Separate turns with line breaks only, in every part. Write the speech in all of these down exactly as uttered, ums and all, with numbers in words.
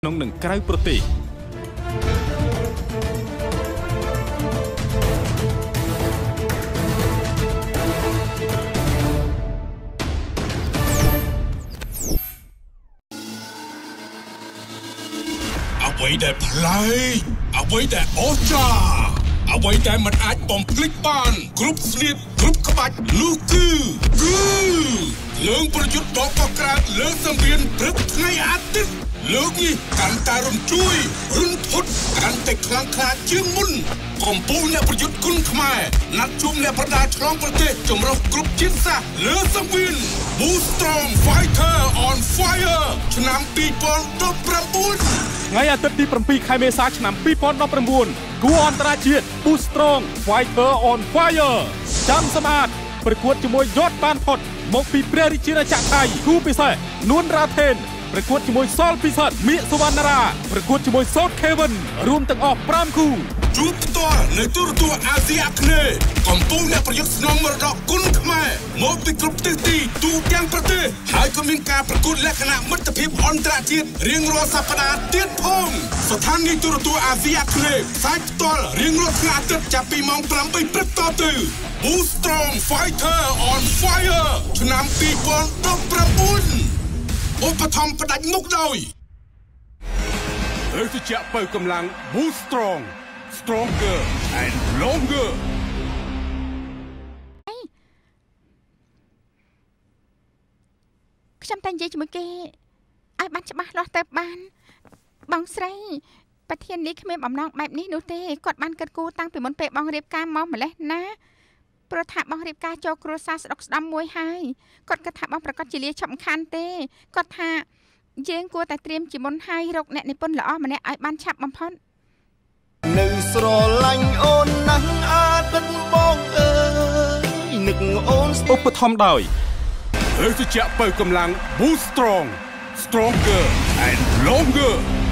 ក្នុងនិងក្រៅប្រទេស
អ្វីដែលប្លែកអ្វីដែលអស្ចារ្យអ្វីដែលមិនអាចបំភ្លេចបានគ្រប់ស្នៀតគ្រប់ក្បាច់នោះគឺគឺលើងប្រយុទ្ធដកកក្រើកលើសង្វៀនព្រឹកថ្ងៃអាទិត្យលើកនេះកាន់តែរំជួយរំភុតកាន់តែខ្លាំងក្លាជាងមុនកំពូលអ្នកប្រយុទ្ធគុណខ្មែរណាត់ជួបអ្នកប្រដាល់ឆ្លងប្រទេសចម្រុះគ្រប់ជាតិសាសន៍លើសង្វៀន Boost Strong Fighter on Fire ឆ្នាំពីរពាន់ដប់ប្រាំបួន
ថ្ងៃអាទិត្យទីប្រាំពីរខែមេសាឆ្នាំពីរពាន់ដប់ប្រាំបួនគូអន្តរជាតិ Boost Strong Fighter on Fire ចាំសម្អាតប្រកួតជាមួយយ័តបានផុតមកពីព្រះរាជាណាចក្រថៃគូពិសេសនួនរ៉ាថេនប្រកួតជាមួយសលពិសិដ្ឋមាសសុវណ្ណារាប្រកួតជាមួយសោតខេវិនរួមទាំងអស់ប្រាំគូ
ជួបផ្ទាល់នៅទូរទស្សន៍អាស៊ីអាគ្នេយ៍កំពុងអ្នកប្រយុទ្ធស្នងមរតកគុណខ្មែរមកពីគ្រប់ទិសទីទូទាំងប្រទេសហើយក៏មានការប្រកួតលក្ខណៈមិត្តភាពអន្តរជាតិរៀងរាល់សប្តាហ៍ទៀតផងស្ថានីយទូរទស្សន៍អាស៊ីអាគ្នេយ៍ផ្សាយផ្ទាល់រៀងរាល់ថ្ងៃអាទិត្យចាប់ពីម៉ោងប្រាំបីព្រឹកតទៅ Boost Strong Fighter on Fire ឆ្នាំពីរពាន់ដប់ប្រាំបួនឧបត្ថម្ភផ្ដាច់មុខដោយ
ឬជាបើកម្លាំង Boost Strong Stronger and Longer
ខ្ញុំតែនិយាយជាមួយគេឲ្យបានច្បាស់លាស់ទៅបានបងស្រីប្រធាននេះគ្មានបំណងបែបនេះនោះទេគាត់បានគិតគូរតាំងពីមុនពេលបងរៀបការមកម្លេះណាព្រោះថាបងរៀបការចូលគ្រួសារស្ដុកស្ដំមួយហើយគាត់គិតថាបងប្រកាសជាលាចំខាន់ទេគាត់ថាយើងគួរតែត្រៀមជាមុនហើយរកអ្នកនិពន្ធល្អម្នាក់ឲ្យបានឆាប់បំផុត
នៅស្រឡាញ់អូនណាស់អាទិត្យបងអើយនឹកអូន
ឧបត្ថម្ភដោយឬជាបើកម្លាំង Boost Strong Stronger and Longer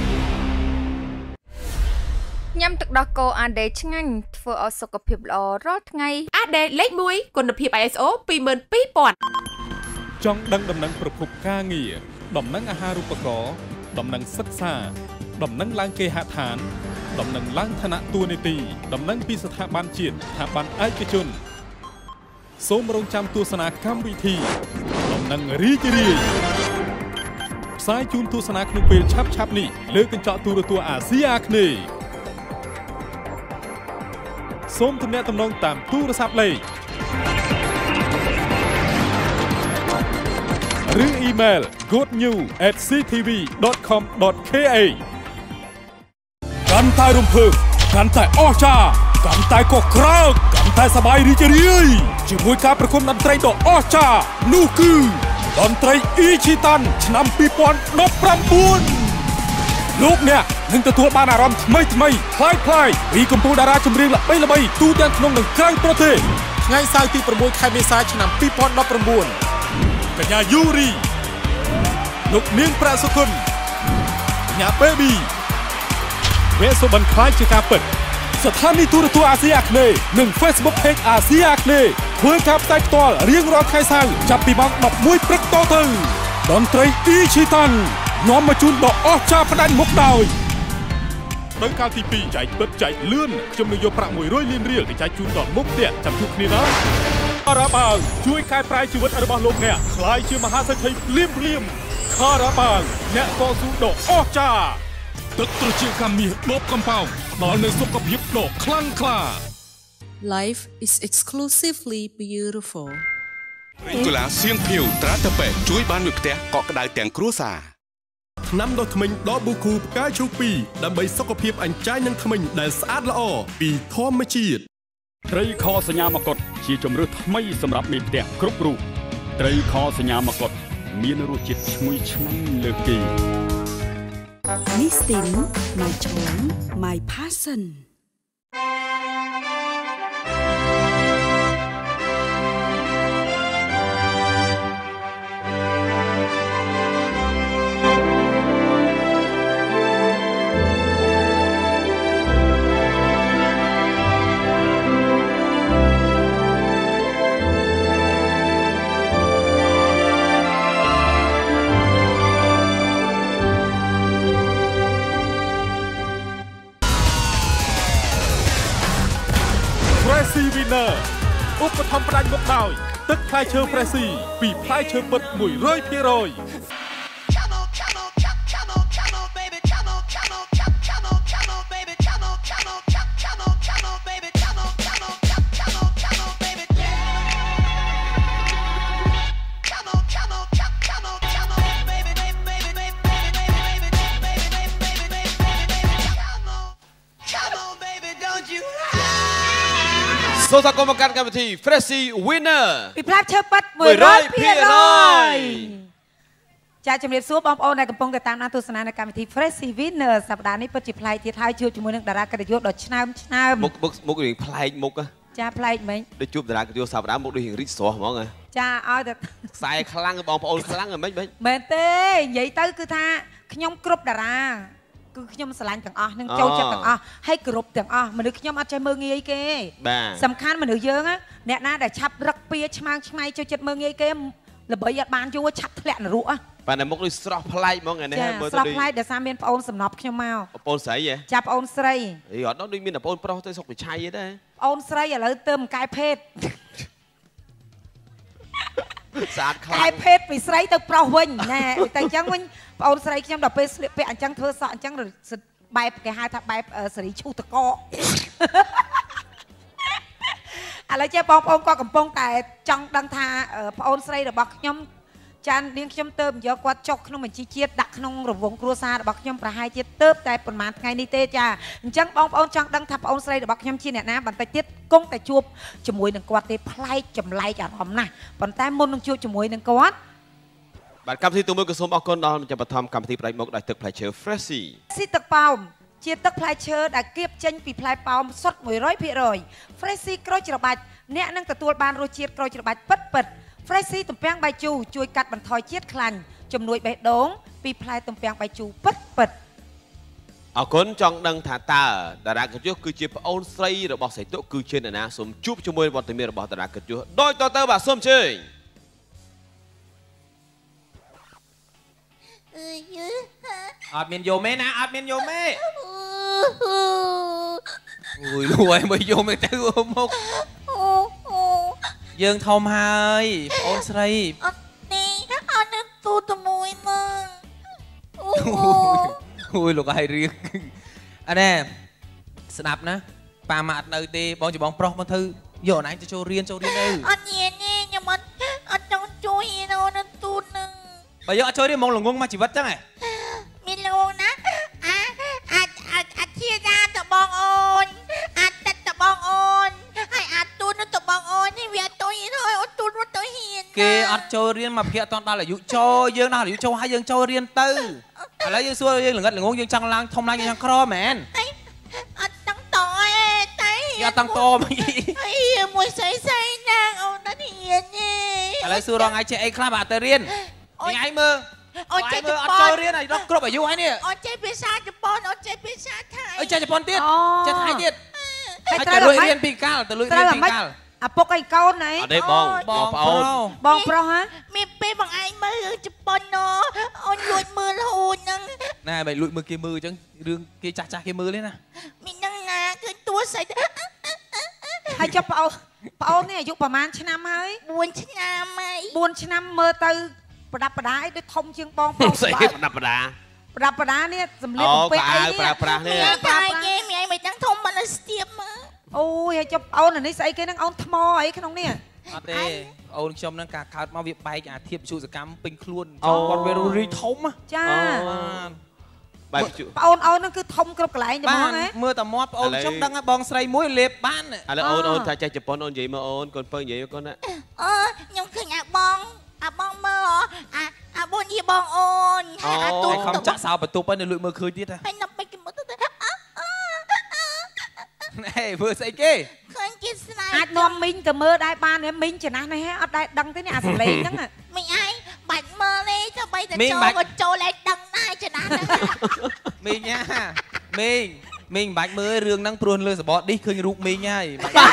ញ៉ាំទឹកដោះគោអាដេឆ្ងាញ់ធ្វើឲ្យសុខភាពល្អរាល់ថ្ងៃអាដេលេខមួយគុណភាព I S O ពីរម៉ឺនពីរពាន់
ចង់ដឹងដំណឹងប្រភពការងារដំណឹងអាហារូបករណ៍ដំណឹងសិក្សាដំណឹងឡើងគេហដ្ឋានដំណឹងឡើងឋានៈតួនាទីដំណឹងពីស្ថាប័នជាតិស្ថាប័នឯកជនសូមរងចាំទស្សនាកម្មវិធីដំណឹងរីករាយផ្សាយជូនទស្សនាក្នុងពេលឆាប់ឆាប់នេះលើកញ្ចក់ទូរទស្សន៍អាស៊ីអាគ្នេយ៍សូមទំនាក់ទំនងតាមទូរស័ព្ទលេខឬអ៊ីមែល good news at c t v dot com dot k a កាន់តែរំភើបកាន់តែអស្ចារ្យកាន់តែកក្រើកកាន់តែសប្បាយរីករាយជាមួយការប្រគំតន្ត្រីដ៏អស្ចារ្យនោះគឺតន្ត្រីអ៊ីឈីតាន់ឆ្នាំពីរពាន់ដប់ប្រាំបួនលោកអ្នកនឹងទទួលបានអារម្មណ៍ថ្មីថ្មីប្លែកប្លែកពីកំពូលតារាចម្រៀងល្បីល្បីទូទាំងក្នុងនិងក្រៅប្រទេសថ្ងៃសៅរ៍ទីប្រាំមួយខែមេសាឆ្នាំពីរពាន់ដប់ប្រាំបួនកញ្ញាយូរីលោកនាងប្រាក់សុគន្ធកញ្ញាបេប៊ីវេសុបិនខ្លាយជាការពិតស្ថានីយទូរទស្សន៍អាស៊ីអាគ្នេយ៍និង Facebook Page អាស៊ីអាគ្នេយ៍ធ្វើការផ្សាយផ្ទាល់រៀងរាល់ថ្ងៃសៅរ៍ចាប់ពីម៉ោងដប់មួយព្រឹកតទៅតន្ត្រីអ៊ីឈីតាន់នាំមកជូនដ៏អស្ចារ្យផ្ដាច់មុខដោយត្រូវកាលទីពីរចែកពិតចែកលឿនខ្ញុំនឹងយកប្រាក់មួយរយលានរៀលទៅចែកជូនដល់មុខផ្ទះចាំជួបគ្នាណាខារ៉ាបាវជួយកែប្រែជីវិតរបស់លោកអ្នកคล้ายជាមហាសេដ្ឋីភ្លាមភ្លាមខារ៉ាបាវអ្នកតស៊ូដ៏អស្ចារ្យទឹកត្រចៀកកាមាសដបកំប៉ោងដល់នូវសុខភាពដ៏ខ្លាំងក្លា
Life is exclusively beautiful
កូឡាសៀងភៀវត្រាតាប៉េជួយបានមួយផ្ទះកក់ក្ដៅទាំងគ្រួសារ
ថ្នាំដុសធ្មេញដបប៊ូគូផ្កាឈូកពីរដើម្បីសុខភាពអញ្ចាញនិងធ្មេញដែលស្អាតល្អពីធម្មជាតិ
ត្រីខសញ្ញាមកុដជាជម្រើសថ្មីសម្រាប់មេផ្ទះគ្រប់រូបត្រីខសញ្ញាមកុដមានរសជាតិឈ្ងុយឆ្ងាញ់លើសគេ
Nistin my choice my passion
Freshy Winner ឧបត្ថម្ភផ្ដាច់មុខដោយទឹកផ្លែឈើ Freshy ពីផ្លែឈើពិត មួយร้อยភាគរយ
សូមស្វាគមន៍មកកាន់កម្មវិធី Freshy Winner
ពីផ្លែឈើពិត មួយร้อยភាគរយ ចាជំរាបសួរបងប្អូនដែលកំពុងតែតាមដានទស្សនានៅកម្មវិធី Freshy Winner សប្តាហ៍នេះពិតជាប្លែកទៀតហើយជួបជាមួយនឹងតារាកិត្តិយសដ៏ឆ្នើមឆ្នើម
មុខមុខមុខរៀងប្លែកមុខ
ចាប្លែកមិញ
ដូចជួបតារាកិត្តិយសសប្តាហ៍មុខដូចរៀងរីកស្រស់ហ្មង
ចាឲ្យតែ
ខ្សែខ្លាំងបងប្អូនខ្លាំងហ្មងមិន
មែនទេនិយាយទៅគឺថាខ្ញុំគ្រប់តារាគឺខ្ញុំស្រឡាញ់ទាំងអស់នឹងចូលចិត្តទាំងអស់ហើយគ្រប់ទាំងអស់មនុស្សខ្ញុំអត់ចេះមើងងាយគេសំខាន់មនុស្សយើងអ្នកណាដែលឆាប់រឹកពៀឆ្មាំងឆ្មៃចូលចិត្តមើងងាយគេល្បីអត់បានយូរឆាប់ធ្លាក់នរក
បាទតែមុខដូចស្រស់ប្លែកហ្មងថ្ងៃនេះ
មើលទៅស្រស់ប្លែកដោយសារមានប្អូនសំណប់ខ្ញុំមក
ប្អូនស្រីហ៎
ចាប្អូនស្រី
អីអត់ដូចមានប្អូនប្រុសទៅសុកវិឆ័យទេ
ប្អូនស្រីឥឡូវទៅមកកែភេទ
ស្អាតខ្លាំង
កែភេទពីស្រីទៅប្រុសវិញណែតែអញ្ចឹងវិញប្អូនស្រីខ្ញុំដល់ពេលស្លៀកពាក់អញ្ចឹងធ្វើសក់អញ្ចឹងបែបគេហៅថាបែបសេរីឈូតកកឥឡូវចេះបងប្អូនក៏កំពុងតែចង់ដឹងថាប្អូនស្រីរបស់ខ្ញុំចាននាងខ្ញុំទៅយកគាត់ចុះក្នុងបញ្ជីជាតិដាក់ក្នុងរង្វង់គ្រួសាររបស់ខ្ញុំប្រហែលជាទៅតែប្រហែលថ្ងៃនេះទេចាអញ្ចឹងបងប្អូនចង់ដឹងថាប្អូនស្រីរបស់ខ្ញុំជាអ្នកណាបន្តិចទៀតគង់តែជួបជាមួយនឹងគាត់ទេប្លែកចម្លែកអារម្មណ៍ណាស់ប៉ុន្តែមុននឹងជួបជាមួយនឹងគាត់
បាទកម្មវិធីទូមួយក៏សូមអរគុណដល់ម្ចាស់បឋមកម្មវិធីផ្ដាច់មុខដោយទឹកផ្លែឈើ Freshy
ស៊ីទឹកប៉ោមជាទឹកផ្លែឈើដែលគៀបចេញពីផ្លែប៉ោមសុទ្ធមួយร้อยភាគរយ Freshy ក្រូចច្របាច់អ្នកនឹងទទួលបានរសជាតិក្រូចច្របាច់ពិតពិត Freshy ទំពាំងបាយជូរជួយកាត់បន្ថយជាតិខ្លាញ់ជំនួយបេះដូងពីផ្លែទំពាំងបាយជូរពិតពិត
អរគុណចង់ដឹងថាតើតារាកិត្តិយសគឺជាប្អូនស្រីរបស់សៃតុគឺជាអ្នកណាសូមជួបជាមួយវត្តមានរបស់តារាកិត្តិយសដោយតទៅបាទសូមអញ្ជើញ
អត់មានយកមេណាអត់មានយកមេអូយលួយមើលយកមេទៅមកយើងធំហើយប្អូនស្រី
អត់ទេអត់នឹងទូទៅមួយមក
អូយលោកឲ្យរៀងអត់ទេស្ដាប់ណាប៉ាម៉ាក់អត់នៅទេបងច្បងប្រុសមកធ្វើយកអនឯងទៅចូលរៀនចូលរៀនទៅ
អត់ញៀនទេខ្ញុំអត់អត់ចង់ជួយនៅនឹងទូនឹង
បើយកអត់ចូលរៀនហ្មងល្ងងមកជីវិតចឹងហ៎
មានល្ងងណាអាអាចអាចអាចជាដាតបងអូនអាចតតបងអូនហើយអាចទូនទៅបងអូននេះវាទៅយហើយអត់ទូនមកទៅហ៊ាន
គេអត់ចូលរៀនមកភាគអត់ដល់អាយុចូលយើងដល់អាយុចូលហើយយើងចូលរៀនទៅឥឡូវយើងសួរយើងល្ងិតល្ងងយើងចង់ឡើងធំឡើងយើងចង់ក្រមែន
អត់តាំងតឯតែ
យកតាំងតមក
អីមួយស្អីស្អីណាអូនដល់ហ៊ានទេ
ឥឡូវសួររងឯងចេះអីខ្លះបាទទៅរៀនញ៉ៃមើល
អូនចេះជប៉ុនអត់
ចូលរៀនឲ្យដល់គ្រប់អាយុហើយនេះ
អូនចេះភាសាជប៉ុនអូនចេះភាសាថៃ
អើចេះជប៉ុនទៀតចេះថៃទៀតហើយទៅលួចរៀនពីកាលទៅលួចរៀនពីកាល
អាពុកអីកូនអី
អត់ទេបងបងប្អូន
បងប្រុសហ៎
មានពេលបងឯងមើលជប៉ុនណអូនលួចមើលរហូតហ្នឹង
ណែមិនលួចមើលគេមើលអញ្ចឹងរឿងគេចាស់ចាស់គេមើលទេណា
មានហ្នឹងណាឃើញតួស្អី
ហើយចុះប្អូនប្អូននេះអាយុប្រហែលឆ្នាំហើយ
បួនឆ្នាំហើយ
បួនឆ្នាំមើលទៅប្រដាប់ប្រដាអីដូចធំជាងបងប្អូន
ស្អីប្រដាប់ប្រដា
ប្រដាប់ប្រដានេះសម្លៀកបំពាក់អីនេះ
ប្រើប្រាស់នេះ
ប្រើគេមានអីមិនដឹងធំមកលើស្ទាបមក
អូយហើយចុះអូនអានេះស្អីគេហ្នឹងអូនថ្មអីក្នុងនេះ
អត់ទេអូនខ្ញុំហ្នឹងការកើតមកវាបែកអាធៀបជុសកម្មពេញខ្លួនគាត់វារីធំ
ចា
បែបជុ
ប្អូនអូនហ្នឹងគឺធំគ្រប់កន្លែងតែហ្មងណា
មើលតែមាត់ប្អូនខ្ញុំដឹងបងស្រីមួយលេបបាន
ឥឡូវអូនអូនថាចេះជប៉ុនអូននិយាយមកអូនកូនពើនិយាយកូនណា
អឺខ្ញុំឃើញអាបងអាបងមើលអាអាបងនិយាយបងអូន
អាទូខំចាក់សោបន្ទប់ហើយនៅលួចមើលឃើញទៀត
ហើយនៅពេកគេមើលទៅ
ណែមើលស្អីគេ
ឃើញគេស្នា
អាចនាំមីងទៅមើលដែរបានមីងចំណាស់នេះអត់ដែរដឹងទេនេះអាសម្លេងហ្នឹង
មីងឯងបាច់មើលទេទៅបីតែចូលក៏ចូលឯងដឹងដែរចំណាស់ហ្នឹង
មីងណាមីងមីងមិនបាច់មើលរឿងហ្នឹងព្រោះលើសបតនេះឃើញរូបមីងហើយ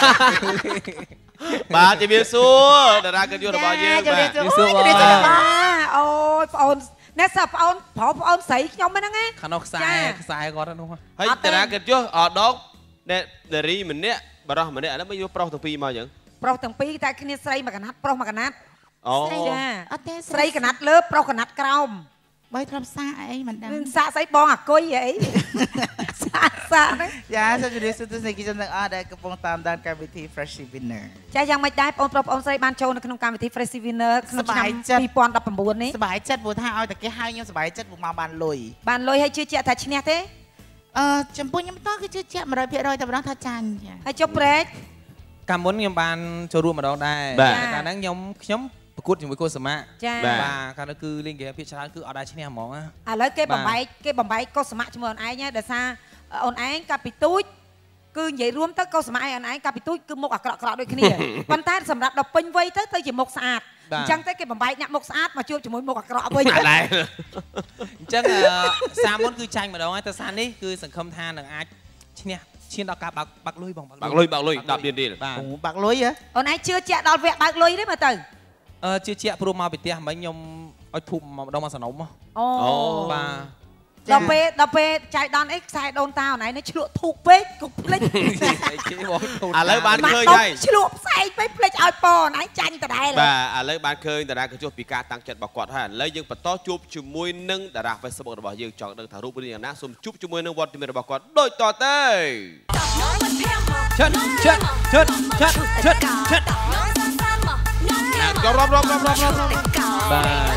បាទជំរាបសួរតារាកិត្តិយសរបស់យើង
បាទជំរាបសួរអូយប្អូនអ្នកសាប្អូនប្រុសប្អូនស្រីខ្ញុំហ្នឹងណា
ខាងនោះខ្សែខ្សែគាត់ហ្នឹង
ហើយតារាកិត្តិយសអដកអ្នកនារីម្នាក់ប bà đó mà này nó mới vô pro thằng pi mà vậy
pro thằng pi tại kia xây mà cái nát pro mà cái nát
Ồ
xây cái nát lớp pro cái nát cao
bởi thầm xa ấy mình đang
xa xây bong à coi vậy xa xa đấy
dạ sao đi sự tôi nghĩ rằng ở đây cái phong tam đan cái vị trí Freshy winner
ចាយ៉ាងមិនដែរបងប្រុសបងស្រីបានចូលនៅក្នុងកម្មវិធី Freshy winner ក្នុងឆ្នាំពីរពាន់ដប់ប្រាំបួននេះ
សប្បាយចិត្តព្រោះថាឲ្យតែគេហៅខ្ញុំសប្បាយចិត្តព្រោះមកបានលុយ
បានលុយហើយជឿជាក់ថាឈ្នះទេ
អឺចំពោះខ្ញុំតោះគឺជឿជាក់ một trăm phần trăm តែម្ដងថាចាញ់
ហើយចុះប្រេក
កាលមុនខ្ញុំបានចូលរួមម្ដងដែរកាលហ្នឹងខ្ញុំខ្ញុំប្រកួតជាមួយកូនសមៈ
ចា
បាទកាលនោះគឺលេងហ្គេមភាគច្រើនគឺអត់ដែរឈ្នះហ្មងណា
ឥឡូវគេបំបែកគេបំបែកកូនសមៈជាមួយអូនឯងណាដោយសារអូនឯងកាលពីទូចគឺនិយាយរួមទៅកូនសមៈឯអូនឯងកាលពីទូចគឺមុខអាក្រក់ៗដូចគ្នាប៉ុន្តែសម្រាប់ដល់ពេញវ័យទៅទៅជាមុខស្អាតអញ្ចឹងទៅគេបំបែកអ្នកមុខស្អាតមកជួបជាមួយមុខអាក្រក់វិញ
អញ្ចឹងសាមុនគឺចាញ់ម្ដងហើយទៅសានេះគឺសង្ឃឹមថានឹងអាចឈ្នះឈានដល់ការបាក់បាក់លុយបង
បាក់លុយបាក់លុយដប់រៀលរៀល
បាទ
បាក់លុយហ៎
អូនឯងជឿជាក់ដល់វគ្គបើកលុយទេមើលទៅ
អឺជឿជាក់ព្រោះមកពីផ្ទះមិញខ្ញុំឲ្យធូបម្ដងមកសនំ
អូ
បាទ
ដល់ពេលដល់ពេលចៃដនអីខ្សែដូនតាអូនឯងនេះឆ្លក់ធូបពេកគប់ភ្លេចឥ
ឡូវបានឃើញហើយ
ឆ្លក់ផ្សែងពេកភ្លេចឲ្យប៉អូនឯងចាញ់ដដែល
បាទឥឡូវបានឃើញតារាកញ្ចុះពីការតាំងចិត្តរបស់គាត់ហើយឥឡូវយើងបន្តជួបជាមួយនឹងតារា Facebook របស់យើងចង់ដឹងថារូបរាងយ៉ាងណាសូមជួបជាមួយនឹងវត្តមានរបស់គាត់ដូចតទៅ
ឈិតឈិតឈិតឈិតឈិតឈិត
រំរំរំរំរំរំ
បាទ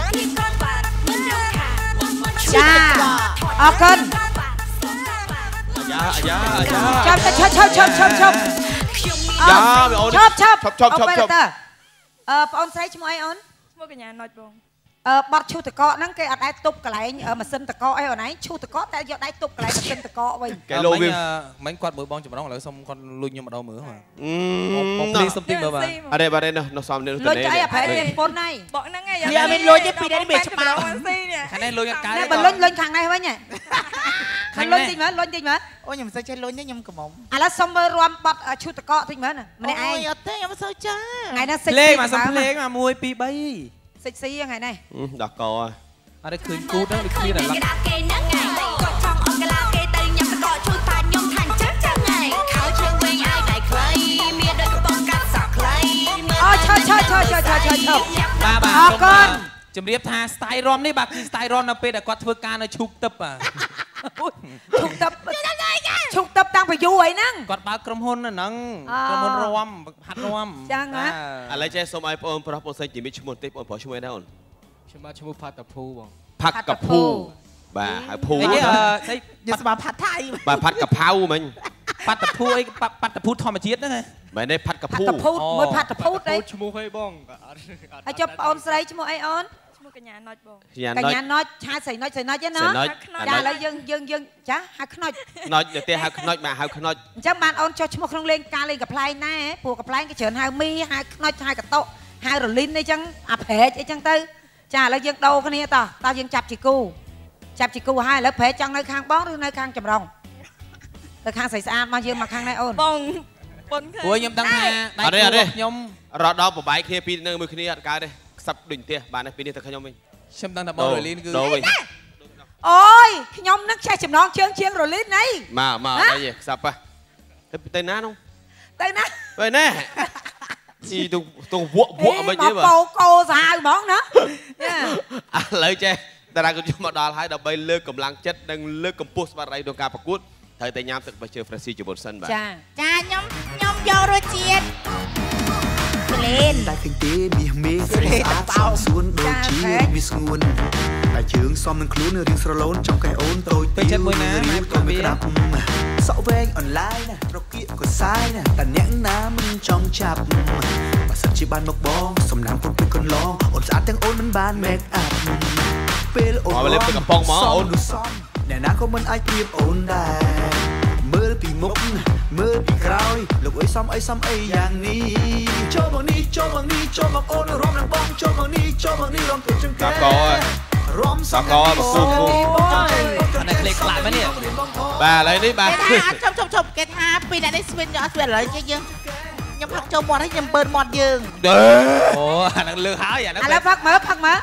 ចាអរគុណ
អាយ៉ាអាយ៉ាអាយ៉ា
ចាប់ទៅឈប់ឈប់ឈប់ឈប់ឈប់
យ៉ាបងអូន
ឈប់ឈប់
ឈប់ឈប់ឈប់ឈប់
អឺបងអូនស្រីឈ្មោះអីអូន
ឈ្មោះកញ្ញាណុចបង
អឺបត់ឈូតកកហ្នឹងគេអត់ដែរទប់កន្លែងម៉ាស៊ីនតកកអីអូនឯងឈូតកកតែយកដៃទប់កន្លែងម៉ាស៊ីនតកកវិញ
គេលោវាមិញគាត់មើលបងចម្រងឥឡូវសុំគាត់លុយខ្ញុំម្ដងមើលហ៎បងព្រីសុំទីមើលបាទ
អរេបាទនេះនោះសំនេះ
លុយអីអាប្រែនេះប៉ុនណៃ
បងហ្នឹងឯង
វាមានលុយទេពីនេះមានច្បាស់
ខាងនេះលុយអត់កើត
ទេបើលុយលុយខាងនេះវិញហ៎ខាងលុយតិចមើលលុយតិចមើល
អូខ្ញុំមិនសូវចេះលុយទេខ្ញុំកំមុំ
ឥឡូវសុំមើលរួមបត់ឈូតកកតិចមើលណាម្នាក់ឯង
អត់ទេខ្ញុំមិនសូវចេះ
ថ្ងៃនេះសិច
លេងមកសុំភ្លេងមកមួយពីរបី
សិចស៊ីថ្ងៃនេះ
ដល់កហើយ
អត់ឃើញគូហ្នឹងដូចគ្នាដល់ឡា
គេហ្នឹងឯងគាត់ចង់អត់កលាគេទៅញ៉ាំតកជួយប៉ាខ្ញុំថាចឹងចឹងឯងខោជើងវិញឲ្យដៃខ្លីមានដូចកំប៉ុងកាត់សក់ខ្លី
អូឈប់ឈប់ឈប់ឈប់ឈប់ឈប់ឈប់
បាទបាទ
អរគុណ
ជំរាបថា style រំនេះបាទគឺ style រំនៅពេលដែលគាត់ធ្វើការនៅឈូកទឹកបាទ
ឈូកទឹកឈូកទឹកតាំងពីយូរអីហ្នឹង
គាត់បើកក្រុមហ៊ុនហ្នឹងក្រុមហ៊ុនរំហាត់រំ
ចឹងណា
ឥឡូវចេះសូមឲ្យបងប្រុសបងស្រីជំរាបឈ្មោះតិចបងប្រុសឈ្មោះអីដែរអូន
ខ្ញុំបាទឈ្មោះផាត់តាភូបង
ផាត់កាភូបាទហៅភូ
អីស្អី
យកស្មាផាត់ថៃ
បាទផាត់កាផៅមិញ
ផាត់តាភូអីផាត់តាភូធម្មជាតិហ្នឹងហ៎
មែនទេផាត់កាភូ
មួយផាត់តាភូអី
ឈ្មោះអីបង
ហើយចុះបងស្រីឈ្មោះអីអូន
ឈ្មោះកញ្ញាណុចបង
កញ្ញាណុចឆាស្រីណុចស្រីណុចទេណាចាឥឡូវយើងយើងយើងចាហៅខ្នុច
ខ្នុចទៅទេហៅខ្នុចបាទហៅខ្នុច
អញ្ចឹងបានអូនចុះឈ្មោះក្នុងលេងការលេងកំ pl ែងណាព្រោះកំ pl ែងគេច្រើនហៅមីហៅខ្នុចហៅកតុហៅរលីនអីចឹងអាប្រែកអីចឹងទៅចាឥឡូវយើងដូរគ្នាតោះតោះយើងចាប់ជាគូចាប់ជាគូហើយឥឡូវប្រែកចង់នៅខាងបងឬនៅខាងចម្រុងទៅខាងស្រីស្អាតមកយើងមកខាងនេះអូន
បងប៉ុន
ព្រោះខ្ញុំដឹងថា
ដៃគូខ្ញុំរត់ដល់ប្របែកគ្នាពីរនៅមួយគ្នាអត់កើតទេខ្សឹបដូចទេបានពីនេះទៅខ្ញុំវិញ
ខ្ញុំដឹងថាបងរលីនគឺ
ដូរវិញ
អូយខ្ញុំនឹងចេះចំណងជើងជាងរលីននេះ
មកមកអីខ្សឹបទៅទៅណានោះ
ទៅណា
ទៅណាជីទៅទៅវក់វក់មិនទេ
បាទបោកោសាហាវហ្មងណា
ឥឡូវចេះតារាគាត់យកមកដល់ហើយដើម្បីលើកកម្លាំងចិត្តនិងលើកកម្ពស់ស្មារតីក្នុងការប្រកួតត្រូវតែញ៉ាំទឹកប៊ីជើ Freshy ជាមុនសិនបាទ
ចា
ចាខ្ញុំខ្ញុំយករសជាតិលេន
តែឃើញទេមាសមេស្រីស្អាតសំសួនដូចជាមាសស្ងួនតែជើងសំនឹងខ្លួនរៀងស្រឡូនចង់កែអូនតូច
ទៅចិត្តមួយណា
រៀងទៅក្រាប់សក់វែងអនឡាញណាត្រកៀកក៏សាយណាតែអ្នកណាមិនចង់ចាប់បើសិនជាបានមកបងសំណាងពុតពីកន្លងអូនស្អាតទាំងអូនមិនបាន make up ពេលអូន
មកលេបទៅកំប៉ុងមកអូន
អ្នកណាក៏មិនអាចប្រៀបអូនដែរមើលពីមុខមើលពីក្រោយលោកអើយសំអីសំអីយ៉ាងនេះចូលមកនេះចូលមកនេះចូលមកអូនរំនឹងបងចូលមកនេះចូលមកនេះរំទៅជើងកែរំសកល
មកគូគូ
អានេះក្លេកខ្លាចមែននេះ
បាទឥឡូវនេះបាទ
គេថាអត់ជប់ជប់ជប់គេថាពីអ្នកនេះស្វិនយកអត់ស្វិនឥឡូវយើងខ្ញុំផឹកចូលមាត់ហើយខ្ញុំបឺនមាត់យើង
អូអានឹងលើហើយអានឹង
ឥឡូវផឹកមើលផឹកមើល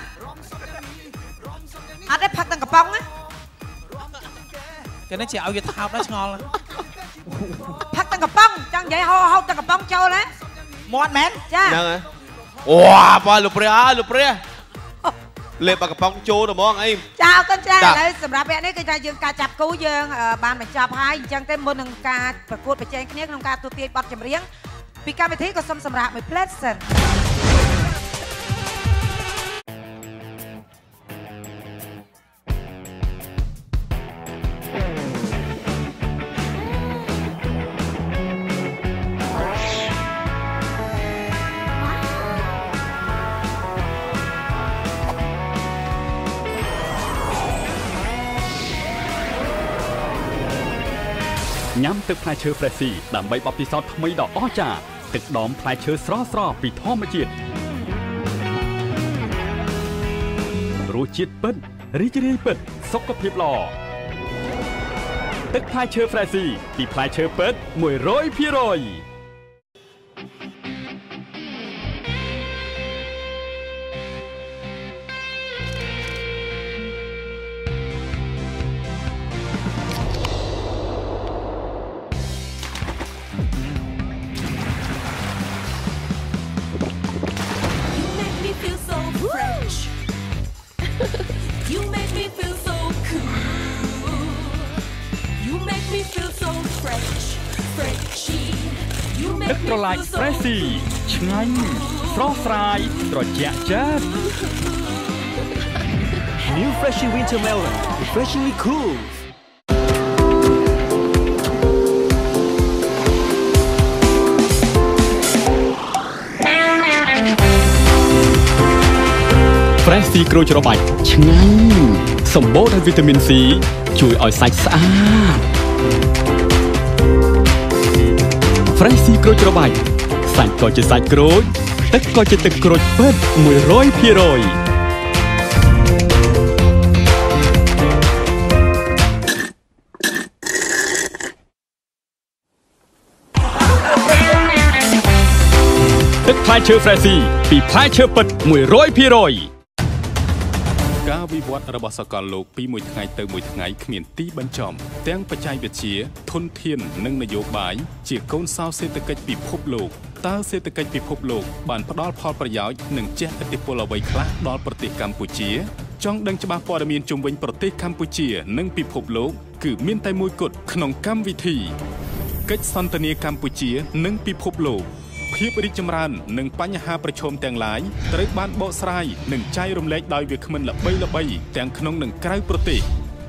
អត់ទេផឹកទាំងកំប៉ុងណា
គេនេះជាឲ្យវាថោកដល់ឆ្ងល់
ផឹកទាំងកំប៉ុងចង់និយាយហោហោទឹកកំប៉ុងចូលណាមាត់មែនចា
ហ្នឹងហើយវ៉ាបើលោកព្រះអើលោកព្រះលេបកំប៉ុងចូលទៅហ្មងអី
ចាអរគុណចាឥឡូវសម្រាប់វគ្គនេះគឺថាយើងការចាប់គូយើងបានបញ្ចប់ហើយអញ្ចឹងទេមុននឹងការប្រកួតប្រជែងគ្នាក្នុងការទូទាញបទចម្រៀងពីកម្មវិធីក៏សូមសម្រាប់មួយ plate សិន
ញ៉ាំទឹកផ្លែឈើ Freshy ដើម្បីបបពិសោធន៍ថ្មីដ៏អស្ចារ្យទឹកដមផ្លែឈើស្រស់ៗពីធម្មជាតិរសជាតិពិតរីករាយពិតសុខភាពល្អទឹកផ្លែឈើ Freshy ពីផ្លែឈើពិត មួយរយភាគរយទឹកត្រឡាច Freshy ឆ្ងាញ់ស្រស់ស្រាយត្រជាក់ចិត្ត
New Freshy Winter Melon refreshingly cool
Freshy ក្រូចច្របាច់ឆ្ងាញ់សម្បូរដោយវីតាមីន C ជួយឲ្យសាច់ស្អាតFreshy ក្រូចច្របាច់សាច់ក៏ជាសាច់ក្រូចទឹកក៏ជាទឹកក្រូចពិត មួយរយភាគរយទឹកផ្លែឈើ Freshy ពីផ្លែឈើពិត មួយរយភាគរយការវិវត្តរបស់សកលលោកពីមួយថ្ងៃទៅមួយថ្ងៃគ្មានទីបញ្ចប់ទាំងបច្ចេកវិទ្យាធនធាននិងនយោបាយជាកូនសោសេដ្ឋកិច្ចពិភពលោកតើសេដ្ឋកិច្ចពិភពលោកបានផ្ដល់ផលប្រយោជន៍និងជះឥទ្ធិពលអ្វីខ្លះដល់ប្រទេសកម្ពុជាចង់ដឹងច្បាស់ព័ត៌មានជុំវិញប្រទេសកម្ពុជានិងពិភពលោកគឺមានតែមួយគត់ក្នុងកម្មវិធីកិច្ចសន្ទនាកម្ពុជានិងពិភពលោកភាពរីកចម្រើននិងបញ្ហាប្រឈមទាំងឡាយត្រូវបានបកស្រាយនិងចែករំលែកដោយវាគ្មិនល្បីៗទាំងក្នុងនិងក្រៅប្រទេស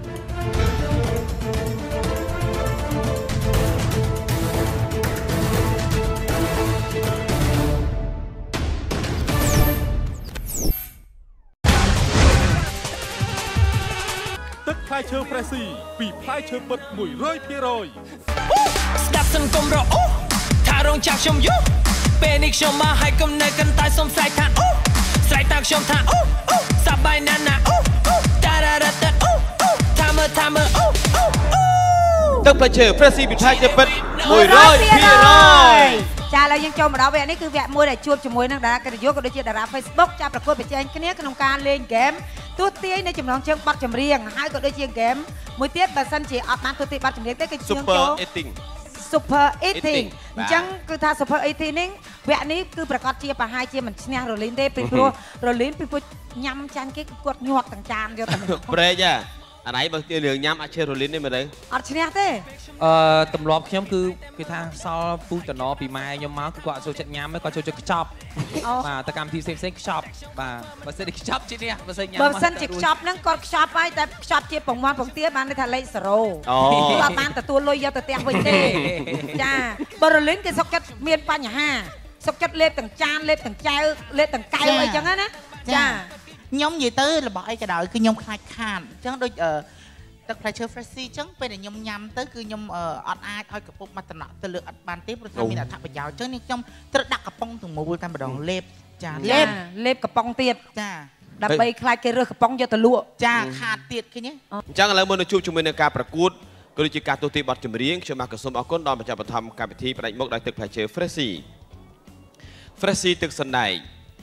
ទឹកផ្លែឈើ Freshy ពីផ្លែឈើពិត មួយរយភាគរយ
ស្ដាប់សិនកុំរអ៊ូថារងចាក់ខ្ញុំយូពេលនេះខ្ញុំមកឲ្យគំនិតកាន់តែសុំស្រែកថាអូស្រែកតាខ្ញុំថាអូអូសប្បាយណាស់ណាអូអូតារ៉ារ៉ាតាអូអូថាមើថាមើអូអូអូ
ទឹកផ្លែឈើ Freshy ពីផ្លែឈើពិត មួយរយភាគរយ
ចាឥឡូវយើងចូលមកដល់វគ្គនេះគឺវគ្គមួយដែលជួបជាមួយនឹងតារាកិត្តិយសក៏ដូចជាតារា Facebook ចាប្រកួតប្រជែងគ្នាក្នុងការលេងហ្គេមទូទាញនៅចំណងជើងបទចម្រៀងហើយក៏ដូចជាហ្គេមមួយទៀតបើសិនជាអត់បានទូទាញបទចម្រៀងទេគឺយើងចូល Super Eating អញ្ចឹងគឺថា Super Eating នេះវគ្គនេះគឺប្រកាសជាប្រហែលជាមិនឈ្នះរលីនទេពីព្រោះរលីនពីព្រោះញ៉ាំចានគេគាត់ញាត់ទាំងចានយកតែ
ប្រេកចាអាណៃបើជារឿងញ៉ាំអាចឈើរលីននេះមែនទេ
អត់ឈ្នះទេ
អឺទម្លាប់ខ្ញុំគឺគេថាសល់ពូតណពីម៉ែខ្ញុំមកគឺគាត់អត់ចូលចិត្តញ៉ាំទេគាត់ចូលចិត្តខ្ចប់បាទតែកម្មវិធីផ្សេងផ្សេងខ្ចប់បាទបើសិនជាខ្ចប់ជានេះបើសិនញ៉ាំ
បើសិនជាខ្ចប់ហ្នឹងគាត់ខ្ចប់ហើយតែខ្ចប់ជាពងមាន់ពងទាបានន័យថាលេខzeroគាត់អត់បានទទួលលុយយកទៅផ្ទះវិញទេចាបើរលីនគេសុខចិត្តមានបញ្ហាសុខចិត្តលេបទាំងចានលេបទាំងចៅលេបទាំងកែវអីចឹងណាចា
ខ្ញុំនិយាយទៅរបស់អីក៏ដោយគឺខ្ញុំខ្លាចខាតអញ្ចឹងដូចទឹកផ្លែឈើ Freshy អញ្ចឹងពេលដែលខ្ញុំញ៉ាំទៅគឺខ្ញុំអត់អាចឲ្យកំពុងមកតំណក់ទៅលើអត់បានទេព្រោះថាមានអត្ថប្រយោជន៍អញ្ចឹងនេះខ្ញុំត្រូវដាក់កំប៉ុងទាំងមូលតែម្ដងលេបចា
លេបលេបកំប៉ុងទៀត
ចា
ដើម្បីខ្លាចគេរើសកំប៉ុងយកទៅលក់
ចាខាតទៀតឃើញទេ
អញ្ចឹងឥឡូវមុននឹងជួបជាមួយនឹងការប្រកួតក៏ដូចជាការទូទាញបទចម្រៀងខ្ញុំមកសូមអរគុណដល់ម្ចាស់បឋមកម្មវិធីផ្នែកមុខដោយទឹកផ្លែឈើ Freshy Freshy ទឹកសណ្ដែក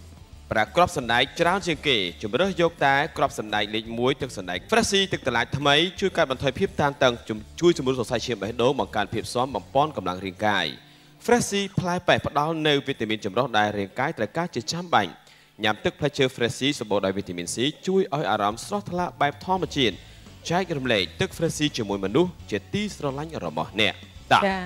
ប្រាក្របសម្ដែងច្រើនជាងគេជំរឿសយកតែក្របសម្ដែងលេខមួយទឹកសម្ដែង Freshy ទឹកតឡាចថ្មីជួយកាត់បន្ថយភាពតានតឹងជួយជំរុញសរសៃឈាមបេះដូងបង្កើនភាពស៊ាំបំប៉នកម្លាំងរាងកាយ Freshy ផ្លែប៉េះផ្ដល់នូវវីតាមីនចម្រុះដែលរាងកាយត្រូវការជាចាំបាច់ញ៉ាំទឹកផ្លែឈើ Freshy សម្បូរដោយវីតាមីន C ជួយឲ្យអារម្មណ៍ស្រស់ថ្លាបែបធម្មជាតិចែករំលែកទឹក Freshy ជាមួយមនុស្សជាទីស្រឡាញ់របស់អ្នកតាចា